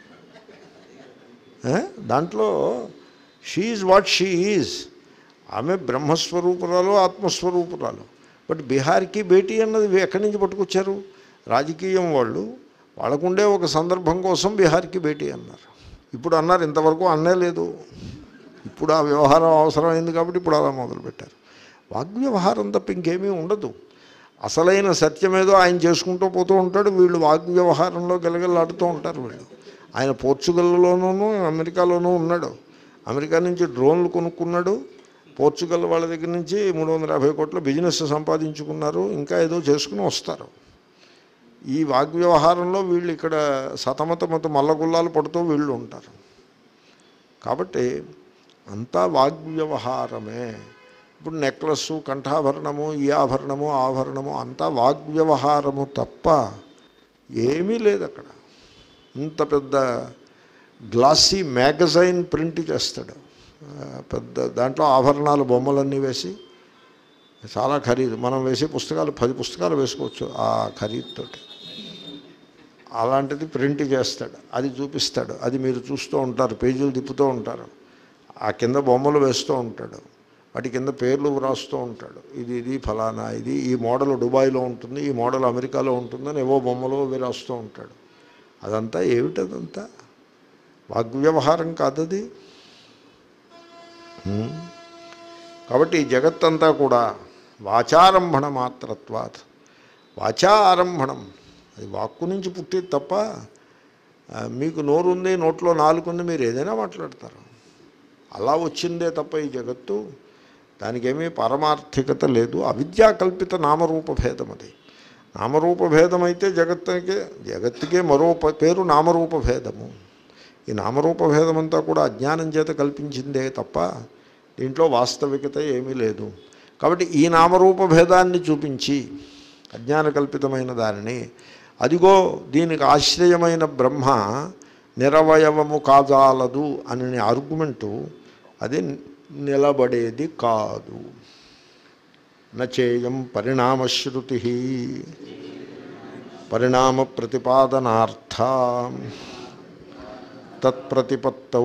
దాంట్లో she is what she is. ఆమె బ్రహ్మస్వరూపురాలు, ఆత్మస్వరూపురాలు. బట్ బీహార్కి బేటీ అన్నది ఎక్కడి నుంచి పట్టుకొచ్చారు? రాజకీయం వాళ్ళు, వాళ్ళకుండే ఒక సందర్భం కోసం బీహార్కి బేటీ అన్నారు. ఇప్పుడు అన్నారు, ఇంతవరకు అన్నే లేదు. ఇప్పుడు ఆ వ్యవహారం అవసరమైంది కాబట్టి ఇప్పుడు అలా మొదలుపెట్టారు. వాగ్వ్యవహారం తప్ప ఇంకేమీ ఉండదు. అసలైన సత్యమేదో ఆయన చేసుకుంటూ పోతూ ఉంటాడు, వీళ్ళు వాగ్వ్యవహారంలో గెలగలాడుతూ ఉంటారు. వీళ్ళు, ఆయన పోర్చుగల్లోనూ అమెరికాలోనూ ఉన్నాడు. అమెరికా నుంచి డ్రోన్లు కొనుక్కున్నాడు, పోర్చుగల్ వాళ్ళ దగ్గర నుంచి 350 కోట్ల బిజినెస్ సంపాదించుకున్నారు, ఇంకా ఏదో చేసుకుని వస్తారు. ఈ వాగ్వ్యవహారంలో వీళ్ళు ఇక్కడ సతమతమత మల్లగుల్లాలు పడుతూ వీళ్ళు ఉంటారు. కాబట్టి అంతా వాగ్వ్యవహారమే. ఇప్పుడు నెక్లెస్సు, కంఠాభరణము, ఈ ఆభరణము, ఆభరణము అంతా వాగ్వ్యవహారము తప్ప ఏమీ లేదు అక్కడ. ఇంత పెద్ద గ్లాసీ మ్యాగజైన్ ప్రింట్ చేస్తాడు, పెద్ద దాంట్లో ఆభరణాలు బొమ్మలన్నీ వేసి, చాలా ఖరీదు. మనం వేసే పుస్తకాలు 10 పుస్తకాలు వేసుకోవచ్చు ఆ ఖరీదుతోటి. అలాంటిది ప్రింట్ చేస్తాడు, అది చూపిస్తాడు, అది మీరు చూస్తూ ఉంటారు, పేజీలు తిప్పుతూ ఉంటారు. ఆ కింద బొమ్మలు వేస్తూ ఉంటాడు, వాటి కింద పేర్లు వ్రాస్తూ ఉంటాడు. ఇది ఫలానా, ఇది ఈ మోడల్ దుబాయ్లో ఉంటుంది, ఈ మోడల్ అమెరికాలో ఉంటుందని ఏవో బొమ్మలు రాస్తూ ఉంటాడు. అదంతా ఏమిటదంతా? వాగ్వ్యవహారం కాదది. కాబట్టి ఈ జగత్తంతా కూడా వాచారంభణ మాత్రత్వాత్. వాచా ఆరంభణం, అది వాక్కు నుంచి పుట్టేది తప్ప, మీకు నోరుంది, నోట్లో నాలుగుంది, మీరు ఏదైనా మాట్లాడతారు. అలా వచ్చిందే తప్ప ఈ జగత్తు, దానికేమీ పారమార్థికత లేదు. అవిద్యాకల్పిత నామరూప భేదం అది. నామరూప భేదం అయితే జగత్తుకే మరో పేరు నామరూప భేదము. ఈ నామరూప భేదం అంతా కూడా అజ్ఞానం చేత కల్పించిందే తప్ప దీంట్లో వాస్తవికత ఏమీ లేదు. కాబట్టి ఈ నామరూప భేదాన్ని చూపించి అజ్ఞాన కల్పితమైన దానిని, అదిగో దీనికి ఆశ్రయమైన బ్రహ్మ నిరవయవము కాజాలదు అనే ఆర్గ్యుమెంటు అది నిలబడేది కాదు. నచేయం పరిణామశ్రుతి పరిణామ ప్రతిపాదనార్థ తత్ప్రతిపత్తౌ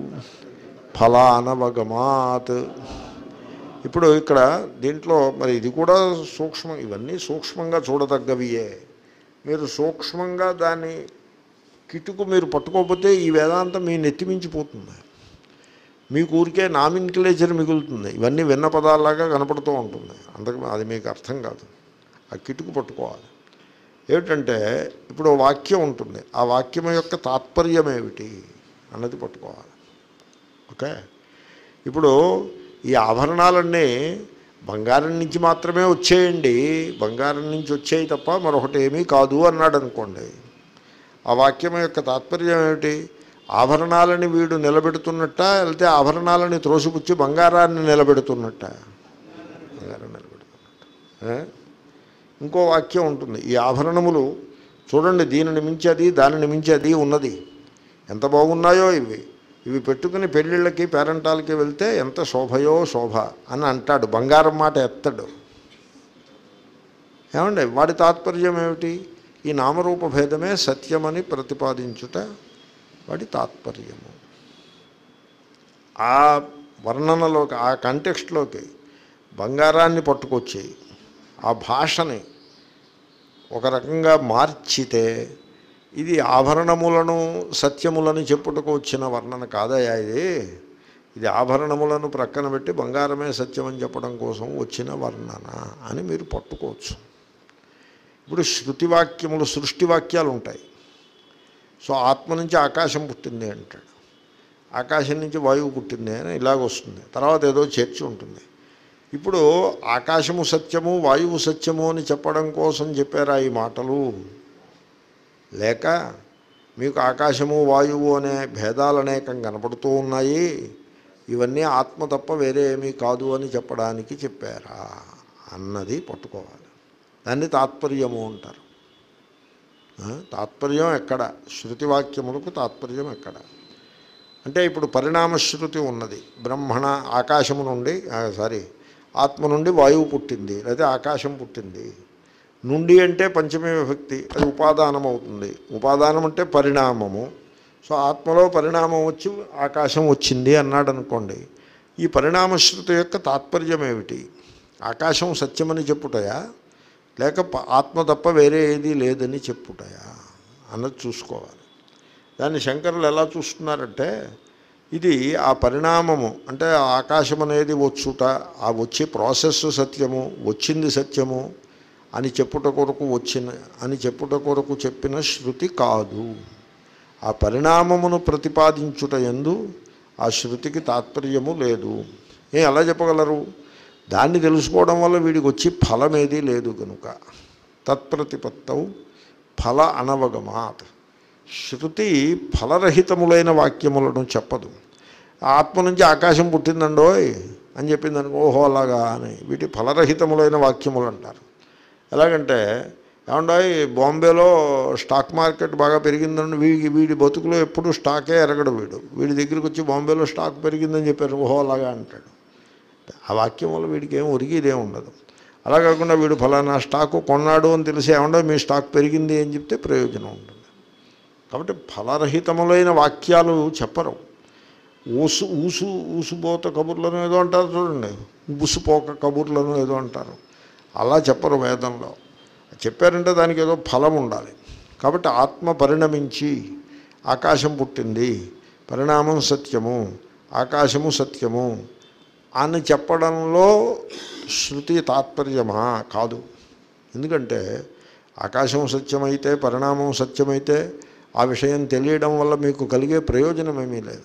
ఫలానవగమాత్. ఇప్పుడు ఇక్కడ దీంట్లో మరి ఇది కూడా సూక్ష్మం, ఇవన్నీ సూక్ష్మంగా చూడదగ్గవియే. మీరు సూక్ష్మంగా దాన్ని కిటుకు మీరు పట్టుకోకపోతే ఈ వేదాంతం మీ నెత్తిమించిపోతుంది. మీకు ఊరికే నామిన్క్లేచర్ మిగులుతుంది, ఇవన్నీ విన్న పదాల్లాగా కనపడుతూ ఉంటుంది. అందుకని అది మీకు అర్థం కాదు. ఆ కిటుకు పట్టుకోవాలి. ఏమిటంటే ఇప్పుడు వాక్యం ఉంటుంది, ఆ వాక్యం యొక్క తాత్పర్యం ఏమిటి అన్నది పట్టుకోవాలి. ఓకే, ఇప్పుడు ఈ ఆభరణాలన్నీ బంగారం నుంచి మాత్రమే వచ్చేయండి, బంగారం నుంచి వచ్చేవి తప్ప మరొకటి ఏమీ కాదు అన్నాడు అనుకోండి. ఆ వాక్యం యొక్క తాత్పర్యం ఏమిటి? ఆభరణాలని వీడు నిలబెడుతున్నట్ట, లేకపోతే ఆభరణాలని త్రోసిపుచ్చి బంగారాన్ని నిలబెడుతున్నట్ట? బంగారం నిలబెడుతున్నట్ట. ఇంకో వాక్యం ఉంటుంది, ఈ ఆభరణములు చూడండి, దీనిని మించి అది, దానిని మించి అది ఉన్నది, ఎంత బాగున్నాయో ఇవి పెట్టుకుని పెళ్ళిళ్ళకి పేరంటాలకి వెళ్తే ఎంత శోభయో శోభ అని అంటాడు, బంగారం మాట ఎత్తడు. ఏమండి, వాడి తాత్పర్యం ఏమిటి? ఈ నామరూప భేదమే సత్యమని ప్రతిపాదించుట వాడి తాత్పర్యము. ఆ వర్ణనలోకి, ఆ కంటెక్స్ట్లోకి బంగారాన్ని పట్టుకొచ్చి ఆ భాషని ఒక రకంగా మార్చితే ఇది ఆభరణములను సత్యములను చెప్పుటకు వచ్చిన వర్ణన కాదయా ఇది ఆభరణములను ప్రక్కన పెట్టి బంగారమే సత్యం అని చెప్పడం కోసం వచ్చిన వర్ణన అని మీరు పట్టుకోవచ్చు. ఇప్పుడు శృతివాక్యములు, సృష్టి వాక్యాలు ఉంటాయి. సో ఆత్మ నుంచి ఆకాశం పుట్టింది అంటాడు, ఆకాశం నుంచి వాయువు పుట్టింది అని ఇలాగొస్తుంది. తర్వాత ఏదో చర్చ ఉంటుంది. ఇప్పుడు ఆకాశము సత్యము వాయువు సత్యము అని చెప్పడం కోసం చెప్పారా ఈ మాటలు? లేక మీకు ఆకాశము వాయువు అనే భేదాలు అనేకం కనపడుతూ ఉన్నాయి, ఇవన్నీ ఆత్మ తప్ప వేరే ఏమీ కాదు అని చెప్పడానికి చెప్పారా అన్నది పట్టుకోవాలి. దాన్ని తాత్పర్యము అంటారు. తాత్పర్యం ఎక్కడ? శృతివాక్యములకు తాత్పర్యం ఎక్కడ అంటే ఇప్పుడు పరిణామశ్రుతి ఉన్నది. బ్రహ్మణ ఆకాశము నుండి ఆత్మ నుండి వాయువు పుట్టింది, లేదా ఆకాశం పుట్టింది. నుండి అంటే పంచమీ విభక్తి, అది ఉపాదానం అవుతుంది. ఉపాదానం అంటే పరిణామము. సో ఆత్మలో పరిణామం వచ్చి ఆకాశం వచ్చింది అన్నాడు అనుకోండి. ఈ పరిణామశ్రుతి యొక్క తాత్పర్యం ఏమిటి? ఆకాశం సత్యమని చెప్పుటయా, లేక ఆత్మ తప్ప వేరే ఏదీ లేదని చెప్పుటయా అన్నది చూసుకోవాలి. దాన్ని శంకరులు ఎలా చూస్తున్నారంటే, ఇది ఆ పరిణామము అంటే ఆకాశం అనేది వచ్చుట, ఆ వచ్చే ప్రాసెస్ సత్యము, వచ్చింది సత్యము అని చెప్పుట కొరకు చెప్పిన శృతి కాదు. ఆ పరిణామమును ప్రతిపాదించుట యందు ఆ శృతికి తాత్పర్యము లేదు. ఎలా చెప్పగలరు? దాన్ని తెలుసుకోవడం వల్ల వీడికి వచ్చి ఫలమేదీ లేదు కనుక. తత్ప్రతిపత్తౌ ఫల అనవగమాత్. శృతి ఫలరహితములైన వాక్యములను చెప్పదు. ఆత్మ నుంచి ఆకాశం పుట్టిందండోయ్ అని చెప్పింది అనుకో, ఓహో అలాగా అని వీటి ఫలరహితములైన వాక్యములు అంటారు. ఎలాగంటే, ఏమండోయ్ బాంబేలో స్టాక్ మార్కెట్ బాగా పెరిగిందండి, వీడి బతుకులో ఎప్పుడు స్టాకే ఎరగడు, వీడి దగ్గరికి వచ్చి బాంబేలో స్టాక్ పెరిగిందని చెప్పారు, ఓహో అలాగా అంటాడు. ఆ వాక్యం వల్ల వీడికి ఏం ఒరిగిదే ఉండదు. అలా కాకుండా వీడు ఫలానా స్టాకు కొన్నాడు అని తెలిసి, ఏమండో మీ స్టాక్ పెరిగింది అని చెప్తే ప్రయోజనం ఉంటుంది. కాబట్టి ఫలరహితములైన వాక్యాలు చెప్పరు. ఊసుబోత కబుర్లను ఏదో అంటారు చూడండి, బుసుపోక కబుర్లను ఏదో అంటారు, అలా చెప్పరు వేదంలో. చెప్పారంటే దానికి ఏదో ఫలం ఉండాలి. కాబట్టి ఆత్మ పరిణమించి ఆకాశం పుట్టింది, పరిణామం సత్యము, ఆకాశము సత్యము అని చెప్పడంలో శృతి తాత్పర్యమా? కాదు. ఎందుకంటే ఆకాశం సత్యమైతే, పరిణామం సత్యమైతే ఆ విషయం తెలియడం వల్ల మీకు కలిగే ప్రయోజనం ఏమీ లేదు.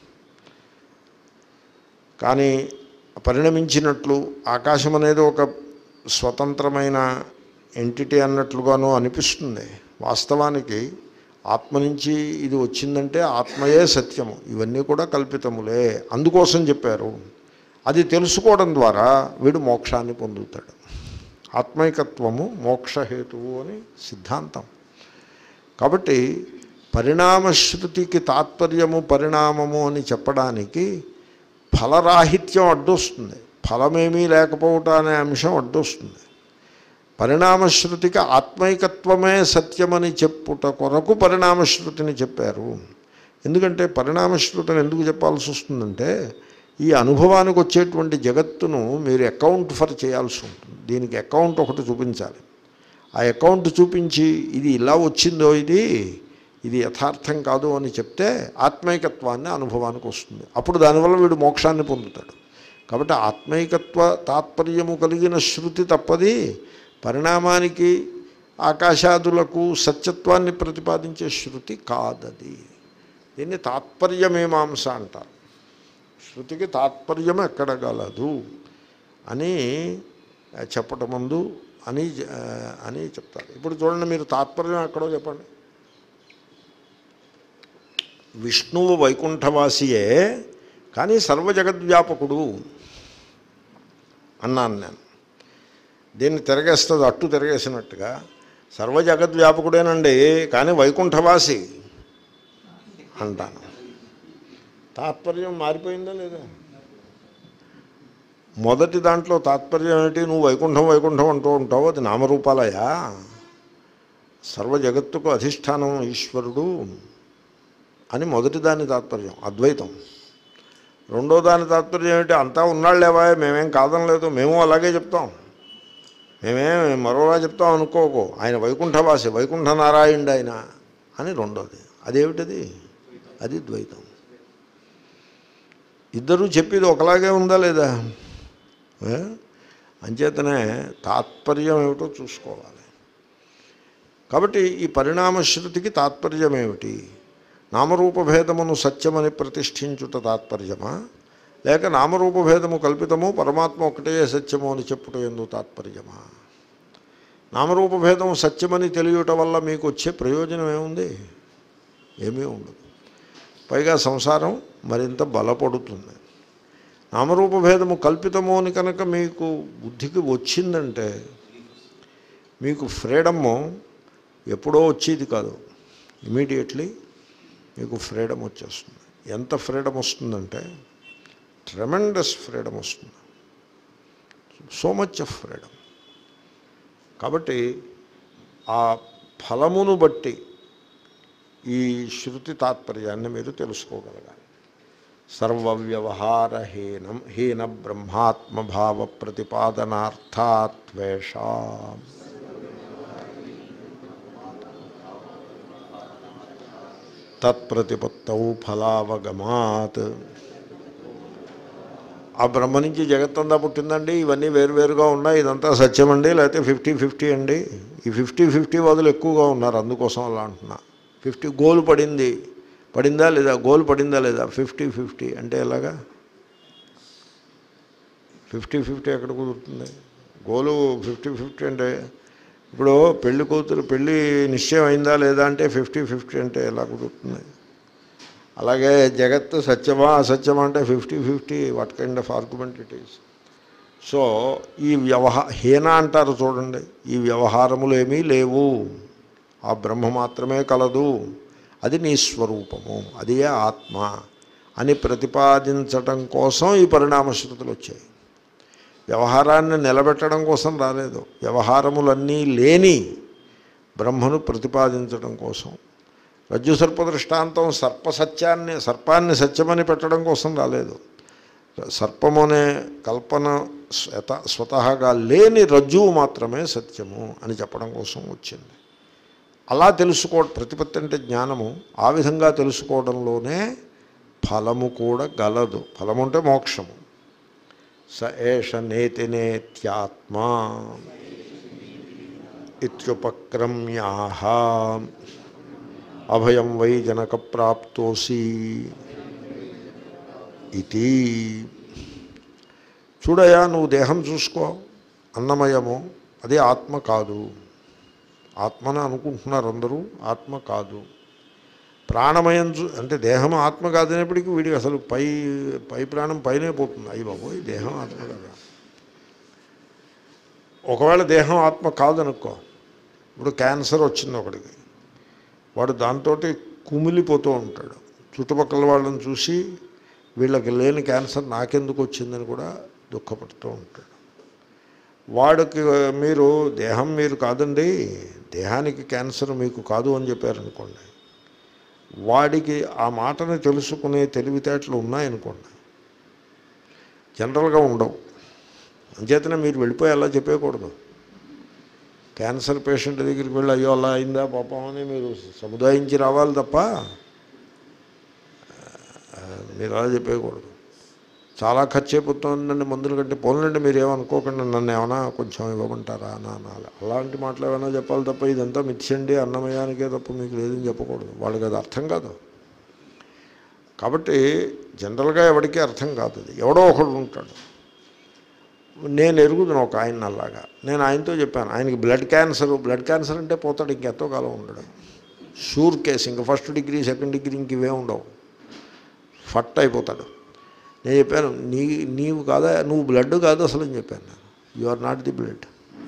కానీ పరిణమించినట్లు ఆకాశం అనేది ఒక స్వతంత్రమైన ఎంటిటీ అన్నట్లుగానూ అనిపిస్తుంది. వాస్తవానికి ఆత్మ నుంచి ఇది వచ్చిందంటే ఆత్మయే సత్యము, ఇవన్నీ కూడా కల్పితములే, అందుకోసం చెప్పారు. అది తెలుసుకోవడం ద్వారా వీడు మోక్షాన్ని పొందుతాడు. ఆత్మైకత్వము మోక్షహేతువు అని సిద్ధాంతం. కాబట్టి పరిణామశ్రుతికి తాత్పర్యము పరిణామము అని చెప్పడానికి ఫలరాహిత్యం అడ్డొస్తుంది, ఫలమేమీ లేకపోవటం అనే అంశం అడ్డొస్తుంది. పరిణామశ్రుతికి ఆత్మైకత్వమే సత్యమని చెప్పుట కొరకు పరిణామశ్రుతిని చెప్పారు. ఎందుకంటే పరిణామశ్రుతిని ఎందుకు చెప్పాల్సి వస్తుందంటే, ఈ అనుభవానికి వచ్చేటువంటి జగత్తును మీరు అకౌంట్ ఫర్ చేయాల్సి ఉంటుంది. దీనికి అకౌంట్ ఒకటి చూపించాలి. ఆ అకౌంట్ చూపించి ఇది ఇలా వచ్చిందో, ఇది యథార్థం కాదు అని చెప్తే ఆత్మైకత్వాన్ని అనుభవానికి వస్తుంది. అప్పుడు దానివల్ల వీడు మోక్షాన్ని పొందుతాడు. కాబట్టి ఆత్మైకత్వ తాత్పర్యము కలిగిన శృతి తప్పది పరిణామానికి ఆకాశాదులకు సత్యత్వాన్ని ప్రతిపాదించే శృతి కాదది. దీన్ని తాత్పర్యమీమాంస అంటారు. శృతికి తాత్పర్యం ఎక్కడ గలదు అని చెప్పటం ముందు అని చెప్తారు. ఇప్పుడు చూడండి, మీరు తాత్పర్యం ఎక్కడో చెప్పండి. విష్ణువు వైకుంఠవాసియే కానీ సర్వజగద్వ్యాపకుడు అన్నాను నేను. దీన్ని తిరగేస్తుంది, అట్టు తిరగేసినట్టుగా. సర్వజగద్వ్యాపకుడేనండి కానీ వైకుంఠవాసి అంటాను. తాత్పర్యం మారిపోయిందా లేదా? మొదటి దాంట్లో తాత్పర్యం ఏమిటి? నువ్వు వైకుంఠం వైకుంఠం అంటూ ఉంటావు, అది నామరూపాలయా? సర్వజగత్తుకు అధిష్టానం ఈశ్వరుడు అని మొదటి దాని తాత్పర్యం అద్వైతం. రెండో దాని తాత్పర్యం ఏమిటి? అంతా ఉన్నాళ్ళేవా, మేమేం కాదనలేదు, మేము అలాగే చెప్తాం, మేమేం మరోలా చెప్తాం అనుకోకు, ఆయన వైకుంఠవాసి, వైకుంఠ నారాయణుడు ఆయన అని రెండోది. అదేమిటది? అది ద్వైతం. ఇద్దరూ చెప్పేది ఒకలాగే ఉందా లేదా? అంచేతనే తాత్పర్యం ఏమిటో చూసుకోవాలి. కాబట్టి ఈ పరిణామశ్రుతికి తాత్పర్యం ఏమిటి? నామరూపభేదమును సత్యమని ప్రతిష్ఠించుట తాత్పర్యమా, లేక నామరూపభేదము కల్పితము పరమాత్మ ఒకటే సత్యము అని చెప్పుట ఎందుకు తాత్పర్యమా? నామరూపభేదము సత్యమని తెలియటం వల్ల మీకు వచ్చే ప్రయోజనం ఏముంది? ఏమీ ఉండదు. పైగా సంసారం మరింత బలపడుతుంది. నామరూపభేదము కల్పితము అని కనుక మీకు బుద్ధికి వచ్చిందంటే మీకు ఫ్రీడము ఎప్పుడో వచ్చేది కాదు, ఇమీడియట్లీ మీకు ఫ్రీడమ్ వచ్చేస్తుంది. ఎంత ఫ్రీడమ్ వస్తుందంటే ట్రెమెండస్ ఫ్రీడమ్ వస్తుంది, సో మచ్ ఆఫ్ ఫ్రీడమ్. కాబట్టి ఆ ఫలమును బట్టి ఈ శృతి తాత్పర్యాన్ని మీరు తెలుసుకోగలగాలి. సర్వవ్యవహారహీన బ్రహ్మాత్మభావ ప్రతిపాదనార్థాత్వేష తత్ప్రతిపత్తౌ ఫలావగమాత్. ఆ బ్రహ్మ నుంచి జగత్తంతా పుట్టిందండి, ఇవన్నీ వేరువేరుగా ఉన్నాయి, ఇదంతా సత్యమండి, లేకపోతే 50-50 అండి. ఈ 50-50 బదులు ఎక్కువగా ఉన్నారు, అందుకోసం అలా అంటున్నా. 50 గోలు పడిందా లేదా, గోలు పడిందా లేదా, 50-50 అంటే ఎలాగా? 50-50 ఎక్కడ కుదురుతుంది? గోలు 50-50 అంటే ఇప్పుడు పెళ్ళి నిశ్చయం అయిందా లేదా అంటే 50-50 అంటే ఎలా కుదురుతుంది? అలాగే జగత్తు సత్యమా అసత్యమా అంటే 50-50. What kind of argument it is? So ఈ హీన అంటారు చూడండి, ఈ వ్యవహారములు ఏమీ లేవు, ఆ బ్రహ్మ మాత్రమే కలదు, అది నీ స్వరూపము, అదే ఆత్మ అని ప్రతిపాదించటం కోసం ఈ పరిణామశ్రుతులు వచ్చాయి. వ్యవహారాన్ని నిలబెట్టడం కోసం రాలేదు, వ్యవహారములన్నీ లేని బ్రహ్మను ప్రతిపాదించడం కోసం. రజ్జు సర్ప దృష్టాంతం సర్పాన్ని సత్యమని పెట్టడం కోసం రాలేదు. సర్పము అనే కల్పన స్వతహాగా లేని రజ్జువు మాత్రమే సత్యము అని చెప్పడం కోసం వచ్చింది. అలా ప్రతిపత్తి అంటే జ్ఞానము, ఆ విధంగా తెలుసుకోవడంలోనే ఫలము కూడా గలదు. ఫలము అంటే మోక్షము. స ఏష నేతి నేత్యాత్మా ఇత్యుపక్రమ్యాహ అభయం వై జనక ప్రాప్తోసి ఇది. చూడయా, నువ్వు దేహం చూసుకో, అన్నమయము, అది ఆత్మ కాదు. ఆత్మని అనుకుంటున్నారు అందరూ, ఆత్మ కాదు. ప్రాణమయం అంటే దేహం ఆత్మ కాదనేప్పటికీ వీడికి అసలు పై ప్రాణం పైనే పోతుంది. అయ్యి బాబోయ్, దేహం ఆత్మ కదా. ఒకవేళ దేహం ఆత్మ కాదనుకో, ఇప్పుడు క్యాన్సర్ వచ్చింది ఒకడికి, వాడు దాంతో కుమిలిపోతూ ఉంటాడు. చుట్టుపక్కల వాళ్ళని చూసి వీళ్ళకి లేని క్యాన్సర్ నాకెందుకు వచ్చిందని కూడా దుఃఖపడుతూ ఉంటాడు. వాడికి మీరు దేహం మీరు కాదండి, దేహానికి క్యాన్సర్ మీకు కాదు అని చెప్పారనుకోండి, వాడికి ఆ మాటను తెలుసుకునే తెలివితేటలు ఉన్నాయనుకోండి, జనరల్గా ఉండవు. అంచేతనే మీరు వెళ్ళిపోయి అలా చెప్పేయకూడదు. క్యాన్సర్ పేషెంట్ దగ్గరికి వెళ్ళి అయ్యో అలా అయిందా పాపం అని మీరు సముదాయించి రావాలి తప్ప మీరు అలా చెప్పేయకూడదు. చాలా ఖర్చు అయిపోతుందండి మందుల కంటే, పోలండి మీరు ఏమనుకోకుండా నన్ను ఏమైనా కొంచెం ఇవ్వమంటారా అని అనాలి. అలాంటి మాటలు ఏమైనా చెప్పాలి తప్ప ఇదంతా మిథ్యండి అన్నమయానికే తప్ప మీకు లేదని చెప్పకూడదు. వాళ్ళకి అది అర్థం కాదు. కాబట్టి జనరల్గా ఎవరికీ అర్థం కాదు. అది ఎవడో ఒకడు ఉంటాడు. నేను ఎరుగుతున్నాను ఒక ఆయన అలాగా. నేను ఆయనతో చెప్పాను, ఆయనకి బ్లడ్ క్యాన్సర్ అంటే పోతాడు, ఇంకెంతో కాలం ఉండడం. షూర్ కేసు, ఇంకా ఫస్ట్ డిగ్రీ సెకండ్ డిగ్రీ ఇంక ఇవే ఉండవు, ఫట్ అయిపోతాడు. నేను చెప్పాను, నీవు కాదా, నువ్వు బ్లడ్ కాదు అసలు అని చెప్పాను. You are not the blood,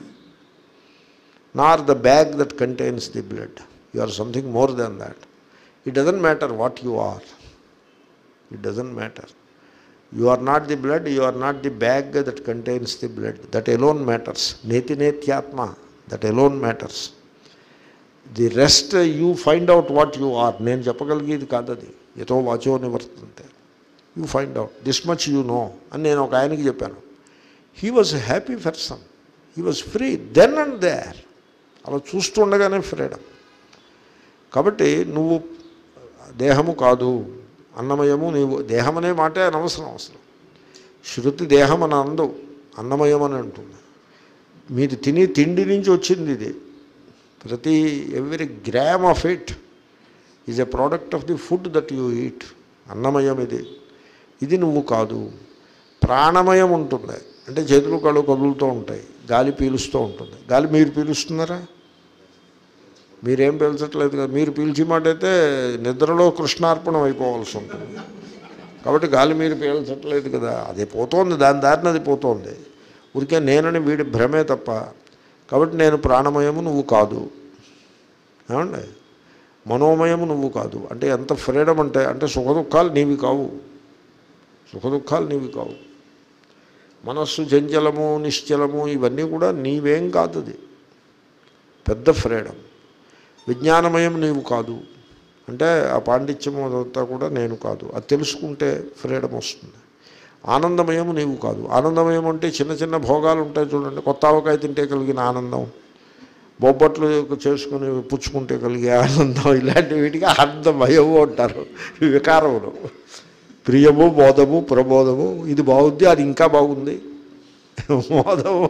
nor the bag that contains the blood. You are something more than that. It doesn't matter what you are, it doesn't matter. You are not the blood, you are not the bag that contains the blood. That alone matters. Neti netyatma, that alone matters. The rest you find out what you are. నేను చెప్పగలిగేది కాదది. యతో వాచో నివర్తంతే. You find out this much you know అని నేను ఒక ఆయనకి చెప్పాను. He was a happy person, he was free then and there. అలా చూస్తుండగానే ఫ్రీడమ్. కాబట్టి నువ్వు దేహము కాదు, అన్నమయము నీవు. దేహం అనే మాటే అనవసరం అసలు. శృతి దేహం అని అందు, అన్నమయం అని అంటుంది. మీరు తిని తిండి నుంచి వచ్చింది ఇది. ప్రతి every gram of it is a product of the food that you eat. అన్నమయం ఇది. ఇది నువ్వు కాదు. ప్రాణమయం ఉంటుంది, అంటే చేతులు కళ్ళు కదులుతూ ఉంటాయి, గాలి పీలుస్తూ ఉంటుంది. గాలి మీరు పీలుస్తున్నారా? మీరేం పీల్చట్లేదు కదా. మీరు పీల్చి మాట అయితే నిద్రలో కృష్ణార్పణం అయిపోవాల్సి ఉంటుంది. కాబట్టి గాలి మీరు పీల్చట్లేదు కదా, అది పోతోంది, దాని దారిని అది పోతోంది. ఊరికే నేనని వీడి భ్రమే తప్ప. కాబట్టి నేను ప్రాణమయము నువ్వు కాదు. ఏమండి? మనోమయము నువ్వు కాదు. అంటే ఎంత ఫ్రీడమ్ అంటే, అంటే సుఖదుఖాలు నీవి కావు, సుఖదుఖాలు నీవి కావు. మనస్సు చంచలము నిశ్చలము ఇవన్నీ కూడా నీవేం కాదు. అది పెద్ద ఫ్రీడమ్. విజ్ఞానమయం నీవు కాదు, అంటే ఆ పాండిత్యము అదంతా కూడా నేను కాదు. అది తెలుసుకుంటే ఫ్రీడమ్ వస్తుంది. ఆనందమయము నీవు కాదు. ఆనందమయం అంటే చిన్న చిన్న భోగాలు ఉంటాయి చూడండి. కొత్త ఆవకాయ తింటే కలిగిన ఆనందం, బొబ్బట్లు చేసుకుని పుచ్చుకుంటే కలిగే ఆనందం, ఇలాంటి వీటికి ఆనందమయము అంటారు. వికారములు, ప్రియము, బోధము, ప్రబోధము. ఇది బాగుంది, అది ఇంకా బాగుంది, మోదము,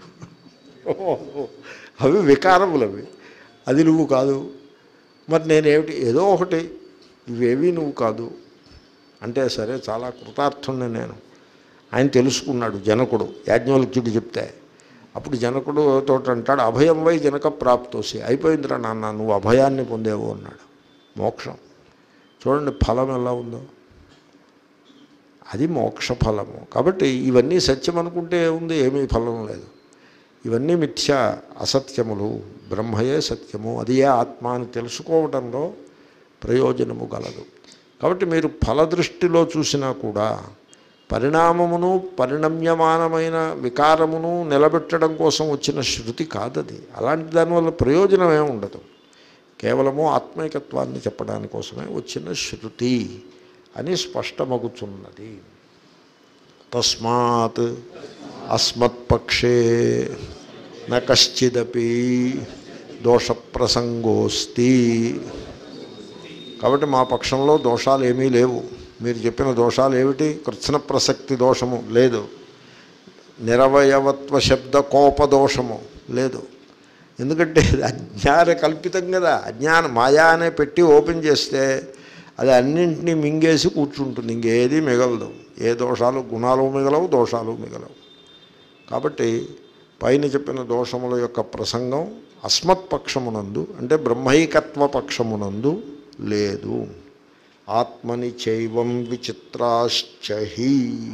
అవి వికారములు. అవి అది నువ్వు కాదు. మరి నేనేమిటి? ఏదో ఒకటి, ఇవేవి నువ్వు కాదు అంటే సరే చాలా కృతార్థుణ్ణి నేను. ఆయన తెలుసుకున్నాడు జనకుడు, యాజ్ఞవల్క్యుడు చెప్తే. అప్పుడు జనకుడు తోటి అంటాడు, అభయం వై జనక ప్రాప్తోసి. అయిపోయిందిరా నాన్న, నువ్వు అభయాన్ని పొందేవు అన్నాడు. మోక్షం చూడండి ఫలం ఎలా ఉందో, అది మోక్ష ఫలము. కాబట్టి ఇవన్నీ సత్యం అనుకుంటే ఏముంది? ఏమీ ఫలం లేదు. ఇవన్నీ మిథ్య, అసత్యములు. బ్రహ్మయే సత్యము, అది ఏ ఆత్మ అని తెలుసుకోవడంలో ప్రయోజనము గలదు. కాబట్టి మీరు ఫలదృష్టిలో చూసినా కూడా పరిణామమును, పరిణమ్యమానమైన వికారమును నిలబెట్టడం కోసం వచ్చిన శృతి కాదది. అలాంటి దానివల్ల ప్రయోజనం ఏమి ఉండదు. కేవలము ఆత్మైకత్వాన్ని చెప్పడానికి కోసమే వచ్చిన శృతి అని స్పష్టమగుచున్నది. తస్మాత్ అస్మత్పక్షే న కశ్చిదపి దోషప్రసంగోస్తి. కాబట్టి మా పక్షంలో దోషాలు ఏమీ లేవు. మీరు చెప్పిన దోషాలు ఏమిటి? కృత్స్న ప్రసక్తి దోషము లేదు, నిరవయవత్వ శబ్ద కోపదోషము లేదు. ఎందుకంటే అజ్ఞాన కల్పితం కదా. అజ్ఞానం మాయా అనే పెట్టి ఓపెన్ చేస్తే అది అన్నింటినీ మింగేసి కూర్చుంటుంది, ఇంకేది మిగలదు. ఏ దోషాలు, గుణాలు మిగలవు, దోషాలు మిగలవు. కాబట్టి పైన చెప్పిన దోషముల యొక్క ప్రసంగం అస్మత్పక్షమునందు, అంటే బ్రహ్మైకత్వ పక్షమునందు లేదు. ఆత్మని చైవం విచిత్రాశ్చహి.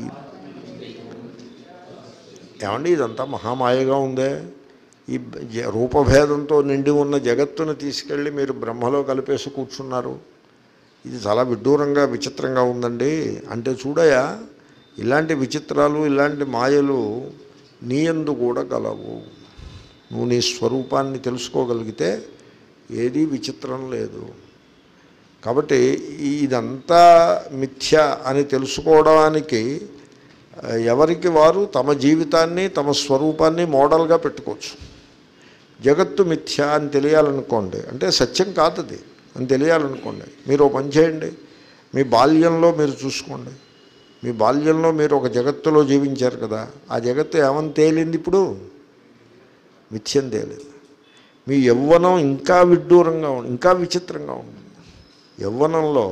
ఏమండి ఇదంతా మహామాయగా ఉందే. ఈ రూపభేదంతో నిండి ఉన్న జగత్తును తీసుకెళ్ళి మీరు బ్రహ్మలో కలిపేసి కూర్చున్నారు. ఇది చాలా విడ్డూరంగా విచిత్రంగా ఉందండి. అంటే చూడయా, ఇలాంటి విచిత్రాలు, ఇలాంటి మాయలు నీయందు కూడా గలవు. నువ్వు నీ స్వరూపాన్ని తెలుసుకోగలిగితే ఏదీ విచిత్రం లేదు. కాబట్టి ఇదంతా మిథ్య అని తెలుసుకోవడానికి ఎవరికి వారు తమ జీవితాన్ని, తమ స్వరూపాన్ని మోడల్గా పెట్టుకోవచ్చు. జగత్తు మిథ్య అని తెలియాలనుకోండి, అంటే సత్యం కాదు అది అని తెలియాలనుకోండి, మీరు ఒక పని చేయండి. మీ బాల్యంలో మీరు చూసుకోండి. మీ బాల్యంలో మీరు ఒక జగత్తులో జీవించారు కదా, ఆ జగత్తు ఏమని తేలింది? ఇప్పుడు మిథ్యం తేలింది. మీ యవ్వనం ఇంకా విడ్డూరంగా ఉంది, ఇంకా విచిత్రంగా ఉంది. యవ్వనంలో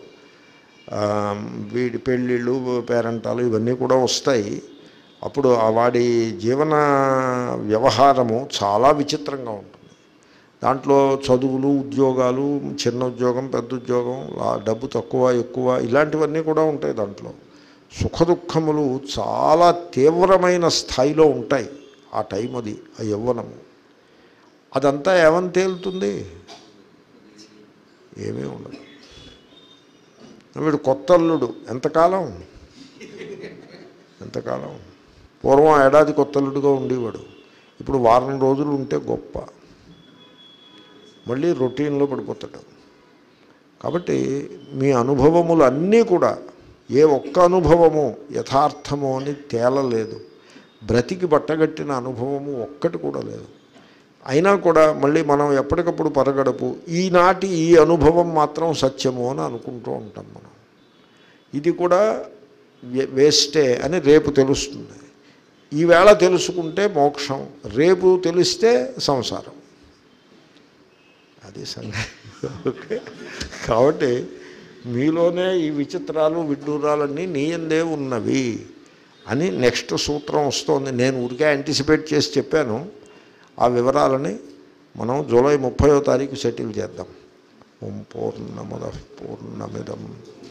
వీడి పెళ్ళిళ్ళు, పేరంటాలు ఇవన్నీ కూడా వస్తాయి. అప్పుడు వాడి జీవన వ్యవహారము చాలా విచిత్రంగా ఉంటుంది. దాంట్లో చదువులు, ఉద్యోగాలు, చిన్న ఉద్యోగం, పెద్ద ఉద్యోగం, డబ్బు తక్కువ ఎక్కువ ఇలాంటివన్నీ కూడా ఉంటాయి. దాంట్లో సుఖదుఖములు చాలా తీవ్రమైన స్థాయిలో ఉంటాయి. ఆ టైం అది, ఆ యవ్వనము. అదంతా ఏమని తేలుతుంది? ఏమీ ఉండదు. వీడు కొత్తల్లుడు ఎంతకాలం పూర్వం ఏడాది కొత్తల్లుడుగా ఉండేవాడు. ఇప్పుడు వారం రోజులు ఉంటే గొప్ప, మళ్ళీ రొటీన్లో పడిపోతాడు. కాబట్టి మీ అనుభవములు అన్నీ కూడా ఏ ఒక్క అనుభవము యథార్థమో అని తేలలేదు. బ్రతికి బట్టగట్టిన అనుభవము ఒక్కటి కూడా లేదు. అయినా కూడా మళ్ళీ మనం ఎప్పటికప్పుడు పరగడపు ఈనాటి ఈ అనుభవం మాత్రం సత్యము అని అనుకుంటూ ఉంటాం మనం. ఇది కూడా వేస్టే అని రేపు తెలుస్తుంది. ఈవేళ తెలుసుకుంటే మోక్షం, రేపు తెలిస్తే సంసారం. అది సంగతి. ఓకే, కాబట్టి మీలోనే ఈ విచిత్రాలు విడ్డూరాలన్నీ నీయందే ఉన్నవి అని నెక్స్ట్ సూత్రం వస్తోంది. నేను ఊరికే యాంటిసిపేట్ చేసి చెప్పాను. ఆ వివరాలని మనం జూలై 30వ తారీఖు సెటిల్ చేద్దాం. ఓం పూర్ణమదః పూర్ణమిదం